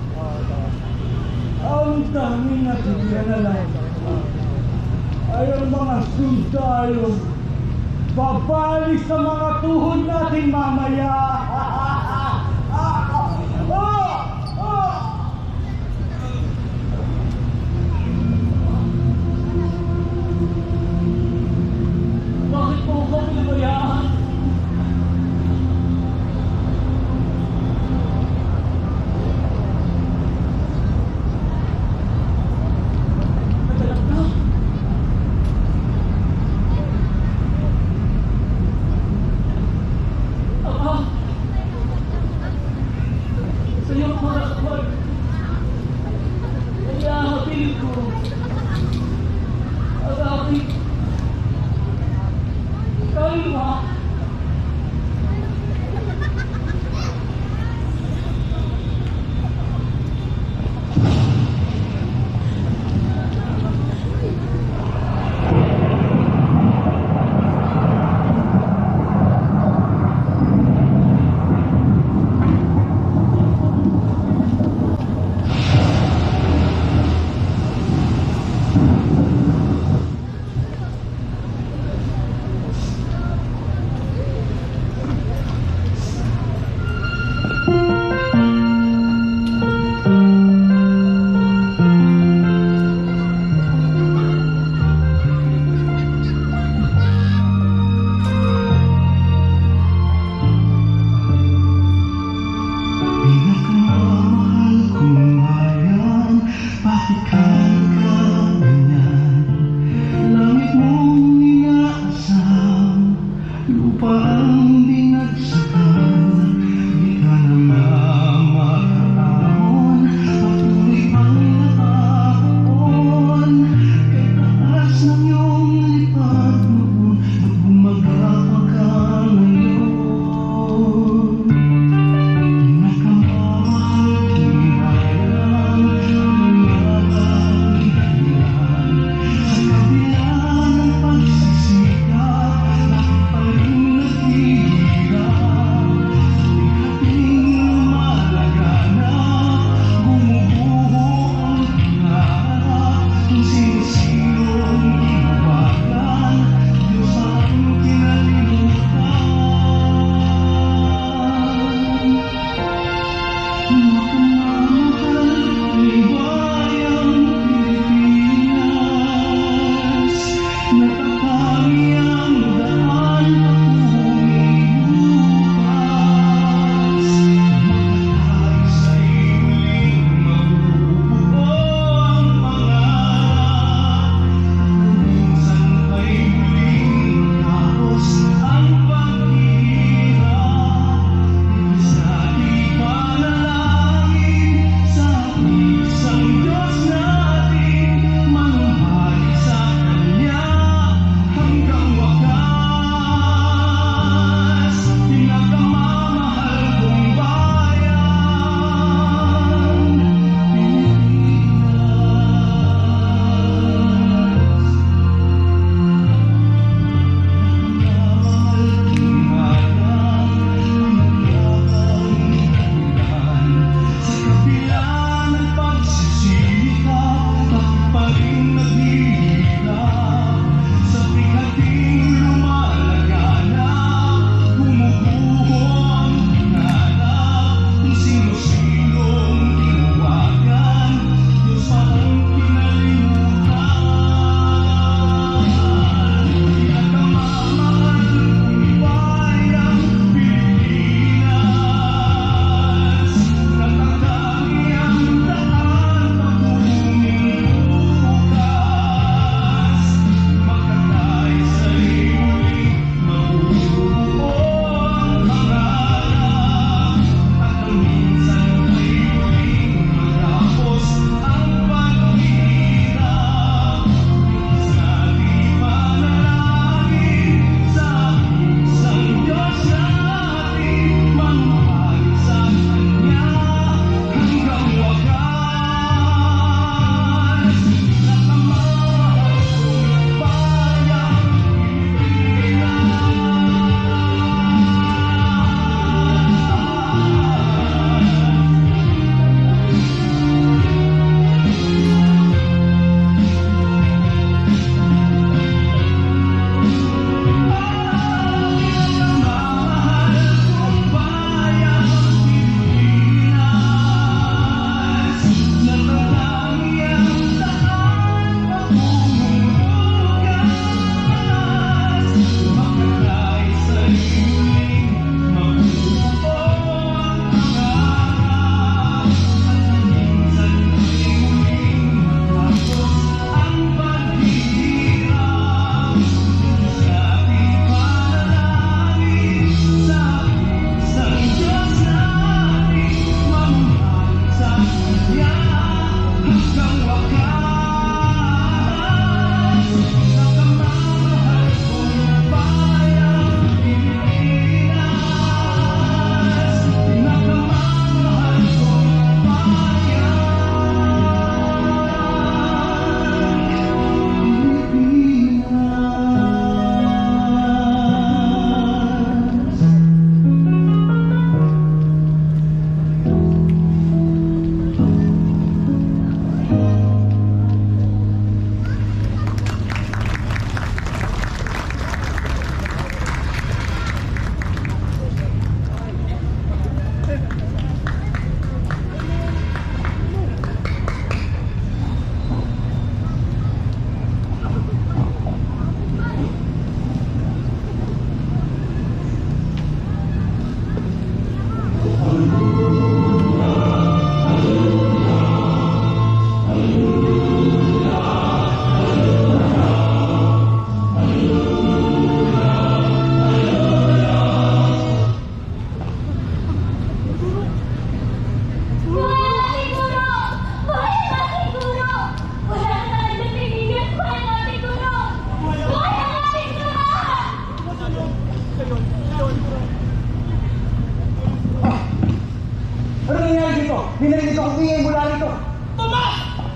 Ang dami na sila na lang. Ay ang mga sundalo. Babalik sa mga tuhod natin mamaya. Ah! Ah! Bakit mo ako pinabayaan? Nagalag na. Ama, sa iyong mga kapag, kaya habilin ko ang aking kalma.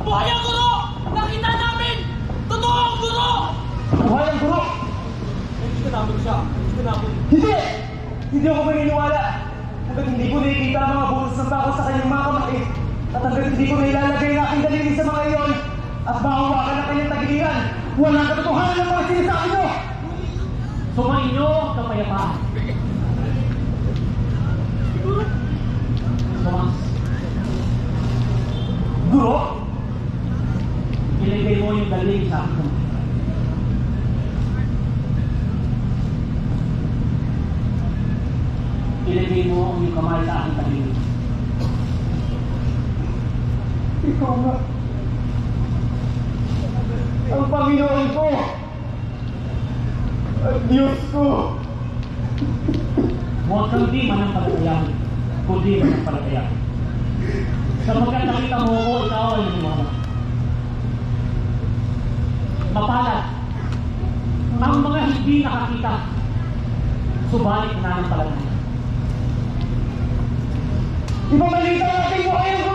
Mabuhay ang guro! Nakita namin! Totoo ang guro! Buhay ang guro! Hindi ka namin siya. Hindi ka namin. Hindi! Hindi ako maniniwala. Hanggat hindi ko nakikita ang mga bulos ng bako sa kanyang mga kamay. At hanggat hindi ko nailalagay ang aking daliri sa mga iyon at mahawakan ang kanyang tagiliran, walang katotohanan ng mga sinasabi nyo! Sumain nyo ang kapayapaan. Tomas, Guro? ilagay mo yung daliri sa akin. Ilagay mo yung kamay sa aking daliri. Ikaw nga. Ang Panginoon ko. Ang Diyos ko. Huwag kang di manampalataya, kundi manampalataya. Sapagkat nakita mo ko, ikaw ay naniwala. Mapalad ang mga hindi nakakita, subalit nananampalataya. Ipabalita natin mo kayong